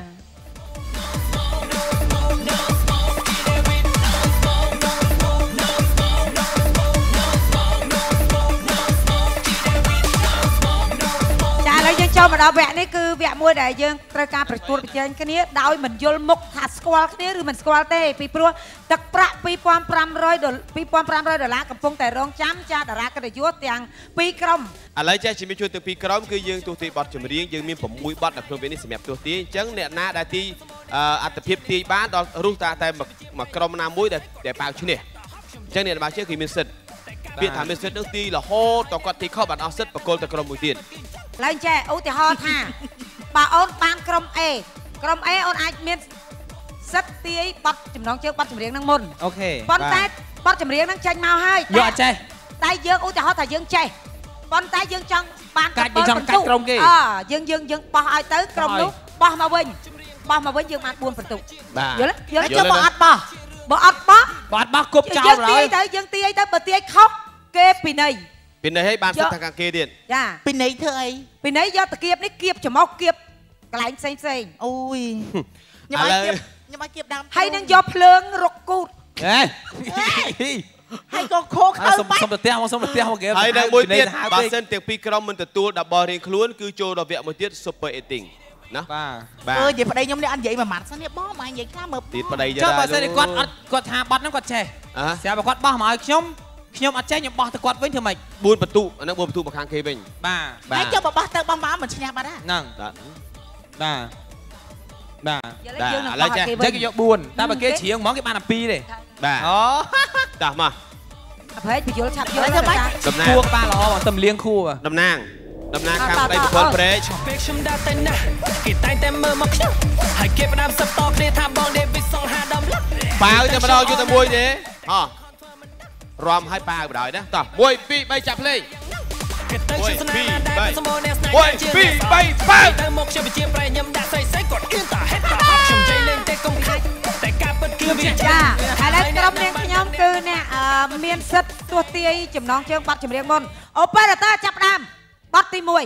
យើងចូលមកដល់វគ្គនេះគឺវគ្គមួយដែលយើងត្រូវការប្រកួតប្រជែងគ្នាដោយមិនយល់មុខថាស្គាល់គ្នាឬមិនស្គាល់ទេពីព្រោះទឹកប្រាក់ពីរពាន់ប្រាំរយដុល្លារកំពុងតែរងចាំចាតារាកិត្តិយសទាំងពីរក្រុម
ឥឡូវចេះជំរាបជូនទាំងពីរក្រុមគឺយើងទស្សទាយបទចម្រៀងយើងមានប្រាំមួយបទនៅក្នុងវគ្គនេះសម្រាប់ទស្សទាយអញ្ចឹងអ្នកណាដែលទីអត្តភាពទាយបានដល់រុះតាតែមួយក្រុមណាមួយដែលដែលប៉ាវឈ្នះអញ្ចឹងអ្នកដែលជឿគឺមានសិទ្ធិពាក្យថាមានសិទ្ធិនឹងទីរហូតតគាត់ទីខុសបានអស់សិទ្ធិបកគលទៅក្រុមមួយទៀត
ឡើងចេះឧទាហរណ៍ថាបើអូនបានក្រុម A ក្រុម A អូនអាចមានសិទ្ធិទាយបទចំណងជើងបទចម្រៀងនឹងមុន
អូខេ
ប៉ុន្តែបទចម្រៀងនឹងចេញមកហើយ
យកអត់ចេះ
តែយើងឧទាហរណ៍ថាយើងចេះប៉ុន្តែយើងចង់បាន
កាច់យើងចង់កាច់ក្រុមគេ
អើយើងយើងយើងបោះឲ្យទៅក្រុមនោះបោះមកវិញបោះមកវិញយើងបានបួនបន្ទុកយល់យល់ចាំបើអត់បោះបើអត់បោះ
បើអត់បោះគប់ចោល
ហើយយើងទាយទៅយើងទាយទៅបើទាយខុសគេពីនៃ
ពីនៃឲ្យបានសិទ្ធិខាងគេទៀត
ចា
ពីនៃធ្វើអី
ពីនៃយកតាគៀបនេះគៀបច្រមុះគៀបកន្លែងផ្សេងផ្សេង
អូយខ្ញុំឲ្យគៀបខ្ញុំឲ្យគៀបដើម
ហើយនឹងយកភ្លើងរកគូត
ហេ
ហើយក៏ខោខើ
សុំសុំទៅផ្ទះមកសុំទៅផ្ទះមកគេ
ហើយនៅមួយទៀតបើសិនទាំងពីរក្រុមមិនទទួលដល់បោះរៀងខ្លួនគឺចូលដល់វគ្គមួយទៀត Super Eating ណា
បាទអើយនិយាយប្តីខ្ញុំនេះអត់និយាយមួយម៉ាត់សិននេះបងមកនិយាយខ្លះមើល
ទៀតប្តី
ចុះបើសិនគាត់អត់គាត់ថាបត់ហ្នឹងគាត់ចេះស្រាប់បើគាត់បោះមកឲ្យខ្ញុំខ្ញុំអត់ចេះខ្ញុំបោះទៅគាត់វិញធ្វើម៉េច
បួនបន្ទុកអាហ្នឹងបួនបន្ទុកមកខាងគេវិញ
បាទ
ហើយចុះបើបោះទៅបោះមកមិនឈ្នះបាត់
ហ្នឹងបាទបាទបាទ
ឥឡូវ
ចេះចេះគេយកបួនតែបើគេច្រៀងហ្មងគេបានតែពីរទេ
បាទអូតាស់មក
អភ័យបញ្យល់ឆាប់យល់
ទៅបាច់គួរក្បាលល្អបងតែលៀងខួរ
តំណាងតំណាងខាងប្តីប្រពន្ធព្រែក
ពេលខ្ញុំដើរទៅណាគេតែងតែមើលមកខ្ញុំហើយគេផ្ដាំសឹកតគ្នាថាបងដេវីសងហាដំឡា
ប៉ាវតែម្ដងយូរតែមួយទេហ៎រំឲ្យប៉ាវបណ្ដោយណាតោះមួយពីរបីចាប់ភ្លេងមួយពីរបីមួយពីរបីប៉ាវ
ទៅមកខ្ញុំជាប្រែខ្ញុំដាក់ស្អីស្អីគាត់អៀនតាហេតុតាខ្ញុំនិយាយលេងតែកុំខាច់តែការពិតគឺវា
ចាឥឡូវក្រុមនាងខ្ញុំគឺអ្នកមានសិទ្ធិទស្សទាយចំណងជើងបទចម្រៀងមុនអូប៉េរ៉ាទ័រចាប់ផ្ដើមបទទីមួយ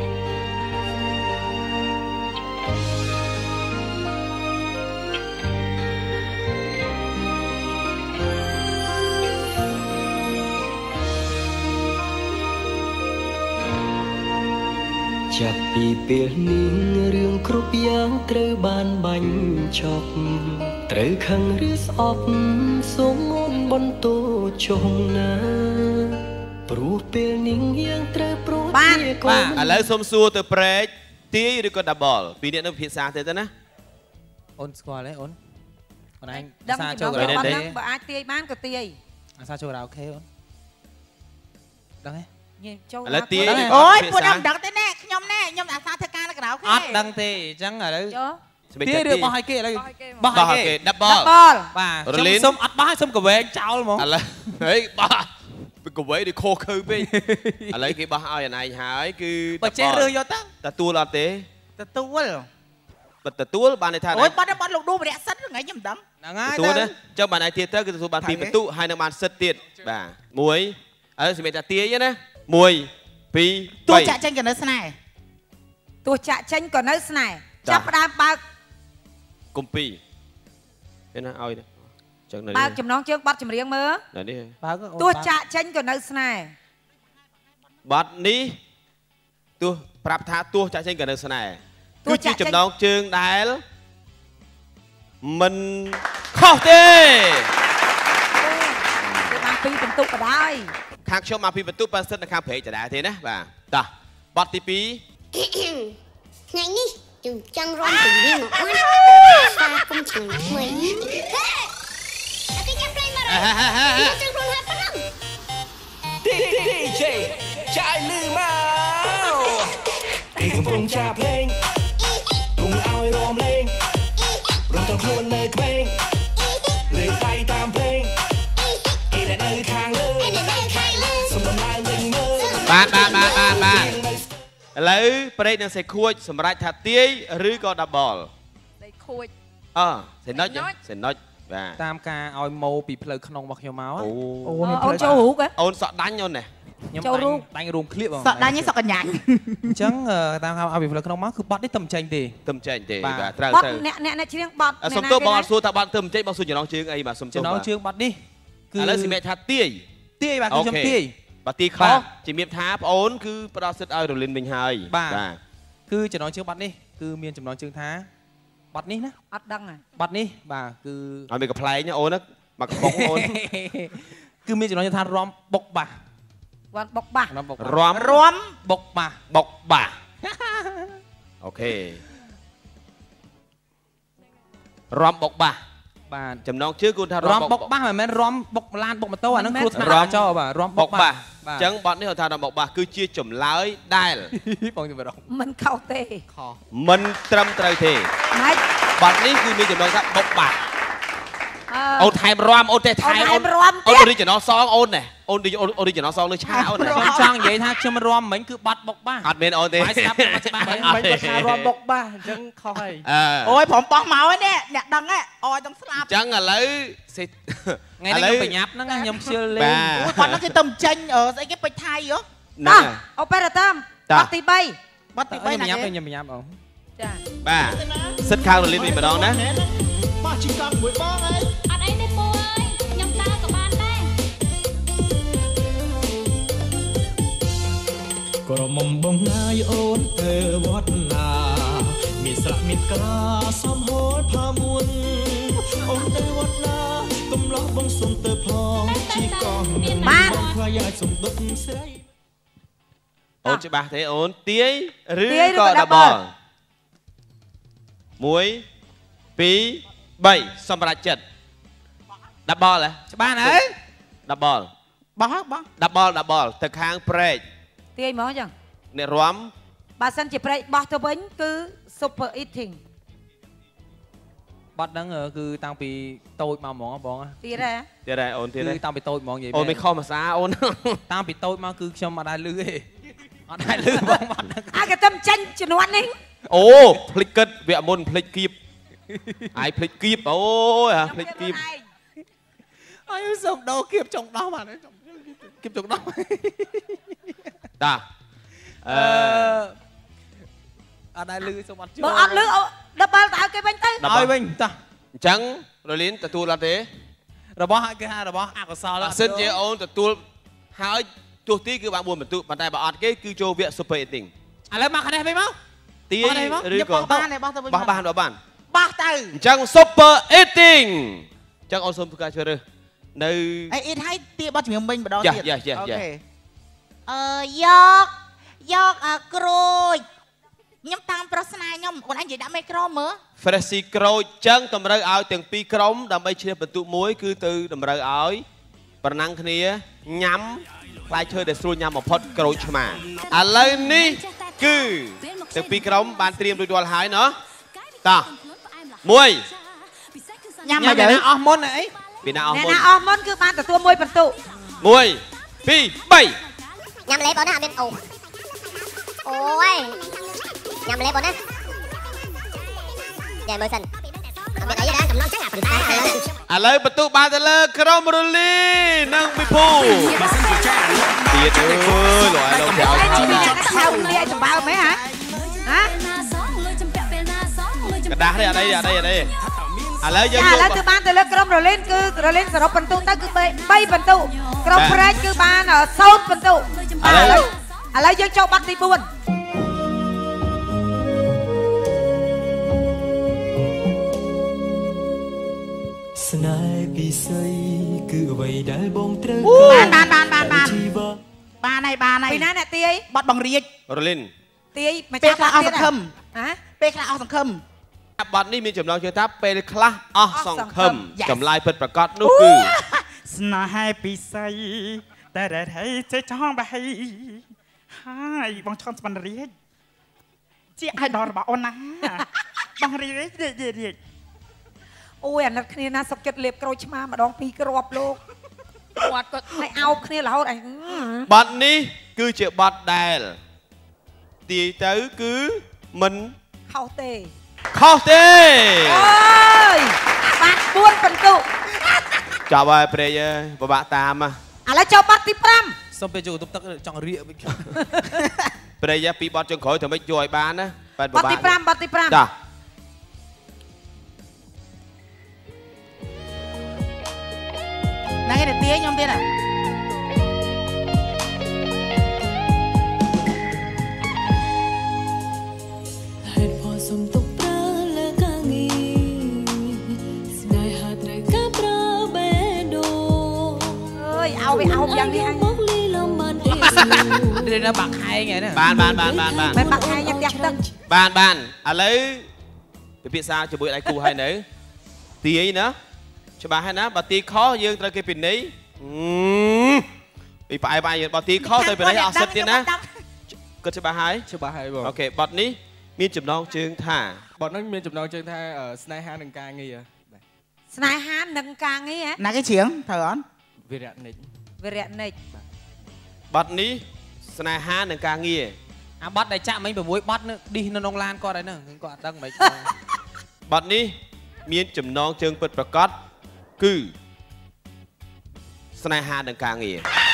ចាប់ពីពេលនេះរឿងគ្រប់យ៉ាងត្រូវបានបាញ់ចប់ត្រូវខឹងឬស្អប់សូមមុនបន្ទោចុងណាព្រោះពេលនេះយ៉ាងត្រូវប្រុស
បាទបាទឥឡូវសូមសួរទៅព្រែកទាយឬក៏ double ពីអ្នកនៅភាសាទេទៅណា
អូនស្គាល់ទេអូនអូនឯង
ភាសាចូលរ៉ាអូខេបើអាចទាយបានក៏ទាយ
ភាសាចូលរ៉ាអូខេអូនដឹងទេ
ចូល
ឥឡូវទាយ
អូយពួកខ្ញុំដឹងទេណែខ្ញុំណែខ្ញុំអាសាធ្វើការនៅក្រៅគេ
អត់ដឹងទេអញ្ចឹងឥឡូវទាយឬបោះឲ្យគេឥឡូវ
បោះឲ្យគេ double
បាទខ្ញុំសុំអត់បោះសុំកវែងចោលហ្មង
ឥឡូវហេបោះពីកវែងនេះខុសខើពេកឥឡូវគេបោះឲ្យអាណៃហើយគឺ
បើចេះរើសយកទៅ
ទទួលអត់ទេ
ទទួល
បើទទួលបានន័យថា
អូយបាត់បាត់លោកឌូម្នាក់សិតថ្ងៃខ្ញុំមិនដឹង
ហ្នឹងហើយ
ទទួលណាចុះបានឯទៀតទៅគឺទទួលបានពីរបន្ទុកហើយនឹងបានសិតទៀតបាទមួយឥឡូវសម្រាប់តាទាយណាមួយពីរ
ទោះចាក់ចេញក៏នៅស្នេហ៍
ទោះចាក់ចេញក៏នៅស្នេហ៍ចាប់ផ្ដើមបើក
កុំពីទេណាឲ្យចឹងនៅ
បើកចំណងជើងប័ណ្ណចម្រៀងមើល
នៅនេះ
បើកទោះចាក់ចេញក៏នៅស្នេហ៍
ប័ណ្ណនេះទោះប្រាប់ថាទោះចាក់ចេញក៏នៅស្នេហ៍គឺជាចំណងជើងដែលមិនខុសទេ
បានពីរបន្ទុកក៏ដែរ
ខាងខ្ញុំមកពីបន្ទុកប៉ាសិតនៅខាងព្រែកដដែលទេណាបាទតោះបទទីពីរ
ថ្ងៃនេះយើងចង់រំជំនាញមកបានសាគុំឆ្នាំថ្មីគេចាំព្រៃមកហើយចង់ខ្លួនហើយប៉ុណ្ណឹង
ឌីជេចាយលឺមកទីកំពុងចាភ្លេងទុំឲ្យរំលេងរំទាំងខ្លួននៅក្មេងលេងដៃតាមភ្លេងគេដែល
លើប្រេកនឹងសេខួចសម្រាប់ថាទាយឬក៏ដាប់បល
សេខួច
អឺសេណុចសេណុចបាទ
តាមការឲ្យម៉ូពីផ្លូវក្នុងរបស់ខ្ញុំមកអូ
អូនចូលរូប
អូនសក់ដាញ់អូនណា
ខ្ញុំដាញ់ដាញ់រួមឃ្លៀបបង
សក់ដាញ់សក់កញ្ញាញ
អញ្ចឹងតាមការឲ្យពីផ្លូវក្នុងមកគឺបត់នេះទៅមិនចេញទេ
ទៅមិនចេញទេបាទត្រូវ
ត្រូវអ្នកអ្នកអ្នកច្រៀងបត់
សុំទោសបងអត់សួរថាបត់ទៅមិនចេញបងសួរចំណងជើងអីបាទសុំទោស
ចំណងជើងបត់នេះ
គឺឥឡូវសម្រាប់ថាទាយ
ទាយបាទគឺខ្ញុំទាយ
បាទទាយខុសជំរាបថាបងអូនគឺផ្ដោតសិទ្ធឲ្យរលីនវិញហើយ
បាទគឺចំណងជើងបត់នេះគឺមានចំណងជើងថាបត់នេះណា
អត់ដឹងហ៎
បត់នេះបាទគឺ
ឲ្យមានកំ pl ែងអូនណាមកកំប៉ុងអូន
គឺមានចំណងជើងថារំបុកបាស
វ៉ាន់បុកបាស
រំ
រំបុកបាស
បុកបាសអូខេរំបុកបាស
បាទ
ចំណងជើងគឺថា
រំបុកបាសមិនមែនរំបុកឡានបុកម៉ូតូអាហ្នឹងគ្រោះថ្នាក់ចោលបាទរំបុកបាស
អញ្ចឹងបត់នេះគាត់ថារំបុកបាសគឺជាចម្លើយដែល
បងជំរង
មិនខុសទេ
ខុស
មិនត្រឹមត្រូវទេ
ម៉េច
បត់នេះគឺមានចំណងថាបុកបាសអូនថែមរំអូនទេថែម
អូន
អូនអូរីជីណលសងអូនណាអូនអូរីជីណលសងលើឆាអូនណា
ចង់និយាយថាខ្ញុំរំមិញគឺបាត់បុកបាស
អត់មានអូនទេ
ស្ដាប់ច្បាស់ច្បាស់មិញគាត់ថារំបុកបាសអញ្ចឹងខុសហើយ
អូយព្រមបោះមកហ្នឹងអ្នកដឹងហ៎អយต้องស្លាប់
អញ្ចឹងឥឡូវ
ថ្ងៃនេះខ្ញុំបញ្ញាប់ហ្នឹងខ្ញុំខ្ជិលលេង
អូយគាត់ហ្នឹងគេទៅចេញស្អីគេពេជ្រថៃហ៎ណាអូប៉េរ៉ាតើបត់ទី3
បត់ទី3ណាខ្ញុំខ្ញុំបញ្ញាប់អូ
ចា
បាទសិតខាងរលីនវិញម្ដងណា
បោះជីកាប់មួយបងអើយអត់អីទេពូអើយខ្ញុំដើរក៏បានដែរ
ក្រមុំបងណាយអូនទៅវត្តណាមានស្រាក់មានក្រាសំហូលផាមួនអូនទៅវត្តណាកំឡោះបងសុំទៅផងជីកង
បាន
ខ្លាយអាចសំដុតស្រី
អូនច្បាស់ទេអូនទាយឬក៏ដាប់បលមួយពីរបីសម្រាប់ចិត្តដាប់បលហ៎
ច្បាស់ហើយ
ដាប់បល
បោះបោះ
ដាប់បលដាប់បលទៅខាងព្រែក
ទាយហ្មងចឹង
អ្នករំ
បើសិនជាព្រែកបោះទៅវិញគឺ super eating
បាត់ហ្នឹងគឺតាំងពីតូចមកហ្មងបង
ទៀតហ៎
ទៀតហ៎អូនទៀតហ៎
គឺតាំងពីតូចហ្មងនិយាយ
អូនមិនខុសភាសាអូន
តាំងពីតូចមកគឺខ្ញុំអត់ដែរលឺទេអត់ដែរលឺបងបាត់ហ្នឹង
អាគេទៅចាញ់ជំនាន់នេះ
អូភ្លេចគិតវគ្គមុនភ្លេចគៀបអាយភ្លេចគៀបអូយអាភ្លេចគៀប
អាយសុំដោគៀបចុងដោះបាទគៀបចុងដោះ
តាអឺ
អត់ដែរលឺសុំអត់ជួយ
បើអត់លឺដល់បើទៅឲ្យគេវិញទៅ
ឲ្យវិញតា
អញ្ចឹងរលីនទទួលអត់ទេ
របស់គេហៅរបស់អកុសល
បើសិនជាអូនទទួលហើយទោះទីគឺបានបួនបន្ទុកប៉ុន្តែបើអត់គេគឺចូលវគ្គ super eating
ឥឡូវមកខាងនេះវិញមក
ទាឬក៏
បោះបានបោះទៅវិញ
បោះបានបោះបាន
បោះទៅ
អញ្ចឹង super eating អញ្ចឹងអូនសូមធ្វើការជ្រើសរើសនៅ
អី eat ឲ្យទាបោះជំរាបវិញម្ដង
ទៀតអូខេ
អឺយកយកក្រូចខ្ញុំតាមប្រុសស្នាខ្ញុំអូនអញនិយាយដាក់មេក្រូមើល
Freshy ក្រូចចឹងតម្រូវឲ្យទាំងពីរក្រុមដើម្បីឈ្នះបន្ទុកមួយគឺទៅតម្រូវឲ្យប្រណាំងគ្នាញ៉ាំផ្លែឈើដែលស្រួលញ៉ាំបំផុតក្រូចឆ្មាឥឡូវនេះគឺទាំងពីរក្រុមបានត្រៀមរួចរាល់ហើយណោះតោះមួយ
ញ៉ាំមកទៅ
អស់មុនអី
ពីណាអស់មុន
អ្នកណាអស់មុនគឺបានទទួលមួយបន្ទុក
មួយពីរបី
ញ៉ាំលេបងណាអត់មានអូអូយញ៉ាំលេបងណាយ៉ាមើលសិនអត់មានអីដែរកំឡុងចឹងអាប៉ុន្តែ
ឥឡូវបន្ទុកបានទៅលើក្រុមរលីនិងវិភូទៀតអើយលោកឯងលោកក្រៅ
ខៅលីឲ្យសម្បើមហ៎ហ៎
កដាស់នេះអត់អីអត់អីអត់អីឥឡូវយើង
ឥឡូវគឺបានទៅលើក្រុមរលីនគឺរលីនសរុបបន្ទុកទៅគឺបីបន្ទុកក្រុមព្រែកគឺបានសូត្របន្ទុកឥឡូវឥឡូវយើងចូលបាត់ទីបួន
ស្នេហ៍ពិសេសគឺអ្វីដែលបងត្រូវ
បានបានបានបានបានបានហើយបានហើយពីណាអ្នកទាយបាត់បងរាជ
រលីន
ទាយមកចាប់អស់សង្ឃឹមហ៎ពេលខ្លះអស់សង្ឃឹម
បាត់នេះមានចំណងជើងថាពេលខ្លះអស់សង្ឃឹមចម្លើយពិតប្រាកដនោះគឺ
ស្នេហ៍ពិសេសតែរ៉េហើយចេះចង់បហីហើយបងឈុំស្បានរាជជាអាយដលរបស់អូនណាបងរាជរាជរាជ
អូយអាណិតគ្នាណាសុកចិត្តលេបក្រូចឆ្មាម្ដងពីរគ្រាប់លោកគាត់គាត់ឲ្យអោបគ្នារហូតអញ
បាត់នេះគឺជាបាត់ដែលទាយទៅគឺមិន
ខុសទេ
ខុសទេ
អើយបានបួនបន្ទុក
ចាប់ហើយព្រេកអើយពិបាកតាម
ឥឡូវចូលបទទីfive
សុំពេលចូលទឹកទឹកចង់រៀកវិញ
ព្រេកពីបទចុងក្រោយធ្វើម៉េចជួយឲ្យបានណាបែបពិបាក
បទទីfiveបទទីfive
ចា
ណែគេទាខ្ញុំទៀតហ៎
เอาไปเอาอย่างนี้
เดี๋ยวนะบักไฮไงเนี่ย
បានបានបានបានបាន
មិនបាក់ហើយញ៉ាំផ្ទះទឹក
បានបានឥឡូវពិភាក្សាជាមួយដៃគូហើយនៅទាយណាច្បាស់ហើយណាបើទាយខុសយើងត្រូវគេពិន័យពីផ្អែមផ្អែមយើងបើទាយខុសទៅពិន័យអស់សិទ្ធទៀតណាគិតច្បាស់ហើយ
ច្បាស់ហើយបង
អូខេបទនេះមានចំណងជើងថា
បទនេះមានចំណងជើងថាស្នេហានិងការងារ
ស្នេហានិងការងារ
ណាគេច្រៀងត្រូវអត់
វិរៈនិច
វិរៈនិច
បទនេះស្នេហានិងការងារ
អាបទដែលចាក់មិញ6បទឌីសនៅក្នុងឡានគាត់ហើយហ្នឹងគាត់អត់ដឹងមិន
បទនេះមានចំណងជើងពិតប្រាកដគឺស្នេហានិងការងារ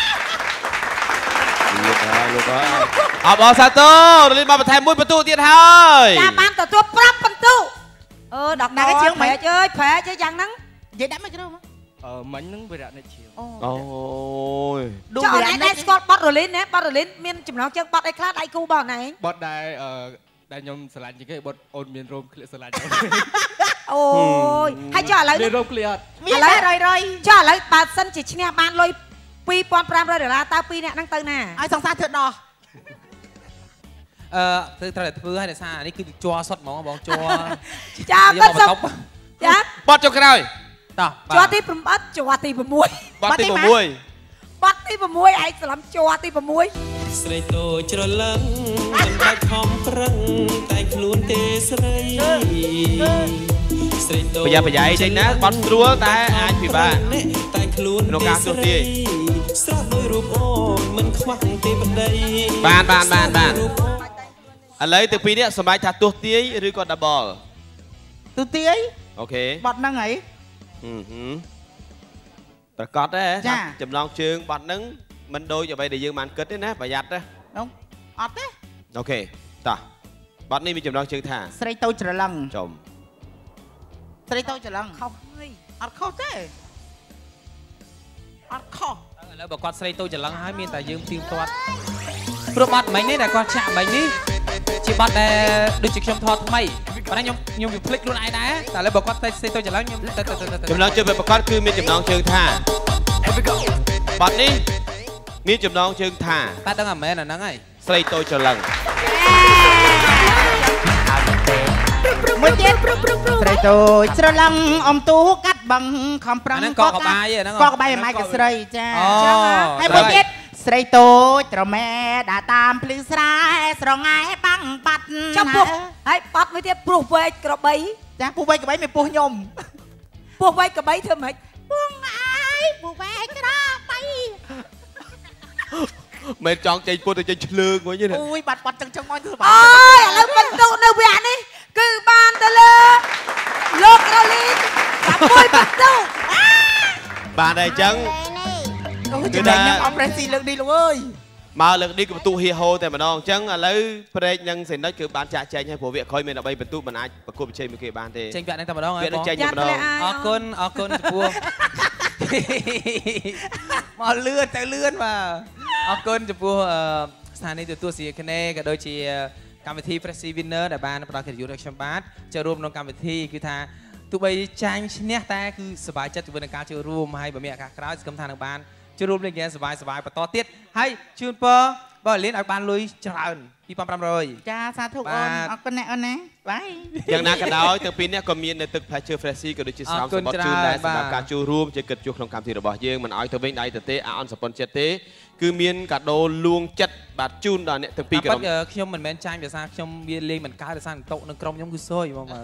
លោកហើយលោកហើយអបអរសាទររលីមកបន្ថែមមួយបន្ទុកទៀតហើយ
ចាបានទទួលfiveបន្ទុកអឺដល់ណាគេជើងប្រែកអើយប្រែកអើយយ៉ាងហ្នឹងនិយាយដាក់មីក្រូ
អឺមិញហ្នឹងវិរៈនិចជាង
អូយ
ចុះអញដែរស្គាល់បទរលីនណាបទរលីនមានចំណងជើងបទអីខ្លះដៃគូបងណែ
បទដែលអឺដែលខ្ញុំស្រឡាញ់ជាងគេបទអូនមានរោមក្លៀកស្រឡាញ់
អូយហើយចុះឥឡូវ
មានរោមក្លៀកអត់
ឥឡូវរយរយចុះឥឡូវបើសិនជាឈ្នះបានលុយtwo thousand five hundredដុល្លារតើពីរនាក់ហ្នឹងទៅណា
ឲ្យសង្សារធ្វើដោះ
អឺត្រូវត្រូវធ្វើឲ្យដោយសារនេះគឺជ័រសុតហ្មងបងជ័រ
ចាគាត់សុំចា
បទចុងក្រោយ
តោះ
ជាប់ទីeightជាប់ទីsix
បទទីsix
បទទីsixឯងស្លាំជាប់ទីsix
ស្រីតូចច្រឡឹងមិនបាច់ខំប្រឹងតែខ្លួនទេស្រី
ស្រីតូចប្រយ័ត្នប្រយែងចេញណាបទស្រួលតែអាចពិបាក
តែខ្លួន
ក្នុងការទស្សទាយ
ស្រស់ដោយរូបអូនមិនខ្វះទេបណ្ដៃ
បានបានបានបានឥឡូវទាំងពីរនេះសម្រាប់ថាទស្សទាយឬក៏ double
ទស្សទាយ
អូខេ
បទហ្នឹងហី
ប្រកាសទេចំណងជើងបត់ហ្នឹងមិនដូចអ្វីដែលយើងបានគិតទេណាប្រយ័ត្នទេ
អត់ទេ
អូខេតោះបត់នេះមានចំណងជើងថា
ស្រីតូចច្រឡឹង
ចំ
ស្រីតូចច្រឡឹង
ខុសហើយ
អត់ខុសទេអត់ខុស
ឥឡូវបើគាត់ស្រីតូចច្រឡឹងហើយមានតែយើងទៀងទាត់ព្រោះបត់មិញនេះដែលគាត់ចាក់មិញនេះជាបត់ដែលដូចជាខ្ញុំថតថ្មីប៉ុន្តែខ្ញុំខ្ញុំវាភ្លេចខ្លួនឯងដែរតែឥឡូវបើគាត់ស្រីតូចច្រឡឹងខ្ញុំទៅទៅទៅ
ចំណងជើងប្រកាសគឺមានចំណងជើងថាបត់នេះមានចំណងជើងថា
តែដឹងអាមែនអាហ្នឹងហើយ
ស្រីតូចច្រឡឹង
មួយទៀតស្រីតូចច្រឡឹងអមទូកាត់បឹងខំប្រឹង
កកបាយហ្នឹង
កកបាយម៉ែកស្រីចាហើយមួយទៀតស្រីតូចត្រមែដើរតាមភ្លឺស្រែស្រងាយបាំងបាត់
ចាំពុះហើយបាត់មួយទៀតព្រោះវែកក្របី
ចាពោះវែកក្របីមានពោះខ្ញុំ
ពោះវែកក្របីធ្វើម៉េច
ពោះអាយពោះវែកក្របី
មិនចង់ចេញពុះទៅចេញឆ្លើងវិញទេ
អូយបាត់បាត់ចឹងចឹងមកធ្វើបា
ត់អូយឥឡូវបន្ទុកនៅវគ្គនេះគឺបានទៅលើលោករលីនតាមមួយបន្ទុក
បានតែចឹង
គឺតែខ្ញុំអត់ប្រេសស៊ីលើកនេះលោកអើយ
មកលើកនេះគឺបន្ទុកហៀហូតែម្ដងអញ្ចឹងឥឡូវព្រែកនឹងសេនិចគឺបានចាក់ចែងឲ្យព្រោះវគ្គក្រោយមាន13បន្ទុកមិនអាចប្រកួតប្រជែងមួយគេបានទេ
ចេញវគ្គនេះតែម្ដងហើយ
បងចេញតែម្ដង
អរគុណអរគុណចំពោះមកលឿនទៅលឿនបាទអរគុណចំពោះស្ថានីយ៍ទទួលស្រីគ្នាក៏ដូចជាកម្មវិធី Freshy Winner ដែលបានផ្ដល់កិត្តិយសដល់ខ្ញុំបាទចូលរួមក្នុងកម្មវិធីគឺថាទោះបីចាញ់ឈ្នះតែគឺសប្បាយចិត្តជាមួយនឹងការចូលរួមហើយបើមានឱកាសក្រោយសង្ឃឹមថានឹងបានចូលរួមលេងហ្គេមសប្បាយសប្បាយបន្តទៀតហើយជូនពរបងលៀនឲ្យបានលុយច្រើន two thousand five hundred
ចាសាធុអូនអរគុណអ្នកអូនណាបាយ
យ៉ាងណាក៏ដោយទាំងពីរនេះក៏មាននៅទឹកផ្លែឈើ Freshy ក៏ដូចជាស្រោមសម្បត្តិជូនដែរសម្រាប់ការចូលរួមជាកិត្តិយសក្នុងកម្មវិធីរបស់យើងមិនឲ្យទៅវិញដៃទៅទេអាអន់សប៉ុនចិត្តទេគឺមានកាដូលួងចិត្តបាទជូនដល់អ្នកទាំងពីរក្រុម
ខ្ញុំមិនមែនចាញ់ភាសាខ្ញុំវាលេងមិនកើតភាសាតុកនៅក្រុមខ្ញុំគឺសយហ្មង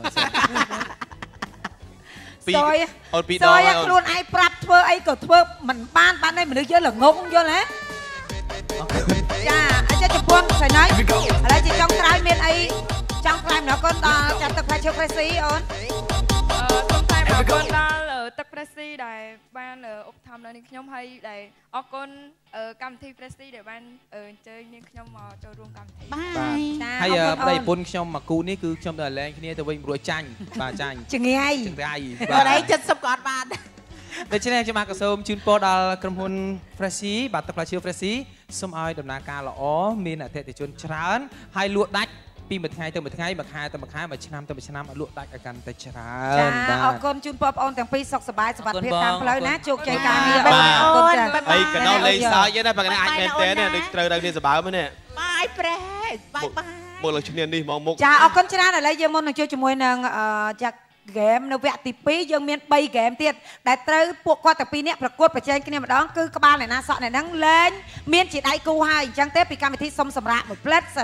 ពីអូនពីដងហើយខ្លួនឯងប្រាប់ធ្វើអីក៏ធ្វើមិនបានបានទេមនុស្សយើងល្ងងយល់ហ៎ចាអញ្ចឹងពួនស្រីណៃឥឡូវជាចុងក្រោយមានអីចង់ថ្លែងម្ដងកូនដល់ចាត់ទឹកផ្លែឈើ Freshy អូន
សូមថ្លែងអំណរគុណដល់ទឹក Freshy ដែលបានឧបត្ថម្ភដល់នាងខ្ញុំហើយដែលអរគុណកម្មវិធី Freshy ដែលបានអញ្ជើញនាងខ្ញុំមកចូលរួមកម្មវិធី
បាទហើយប្តីប្រពន្ធខ្ញុំមកគូនេះគឺខ្ញុំទៅលែងគ្នាទៅវិញរួចចាញ់បាទចាញ់
ចង្រៃ
ចង្រៃ
បាទហើយចិត្តសុបក៏អត់បាន
ដូច្នេះខ្ញុំមកសូមជូនពរដល់ក្រុមហ៊ុន Freshy បាទទឹកផ្លែឈើ Freshy សូមឲ្យដំណើរការល្អមានអតិថិជនច្រើនហើយលក់ដាច់ពីមួយថ្ងៃទៅមួយថ្ងៃមួយខែទៅមួយខែមួយឆ្នាំទៅមួយឆ្នាំឲ្យលក់ដាច់ឲ្យកាន់តែច្រើន
បាទអរគុណជូនពរបងប្អូនទាំងពីរសុខសប្បាយសុខភាពតាមផ្លូវណាជោគជ័យការងារបងអរគុណច្រើន
ហើយកណ្ដោលេងសើចណាបើកណ្ដោអាចមែនទេណាដូចត្រូវដល់នេះសបើមនេះ
បាយប្រេបាយបាយ
មកលើឈ្នាននេះមកមុខ
ចាអរគុណច្រើនឥឡូវយើងមុននឹងជួយជាមួយនឹងចាក់ហ្គេមនៅវគ្គទីពីរយើងមានបីហ្គេមទៀតដែលត្រូវពួកគាត់ទាំងពីរនាក់ប្រកួតប្រជែងគ្នាម្ដងគឺក្បាលអ្នកណាសក់អ្នកហ្នឹងលែងមានជាដៃគូហើយអញ្ចឹងទេពីកម្មវិធីសុំសម្រាប់មួយផ្លែតសិន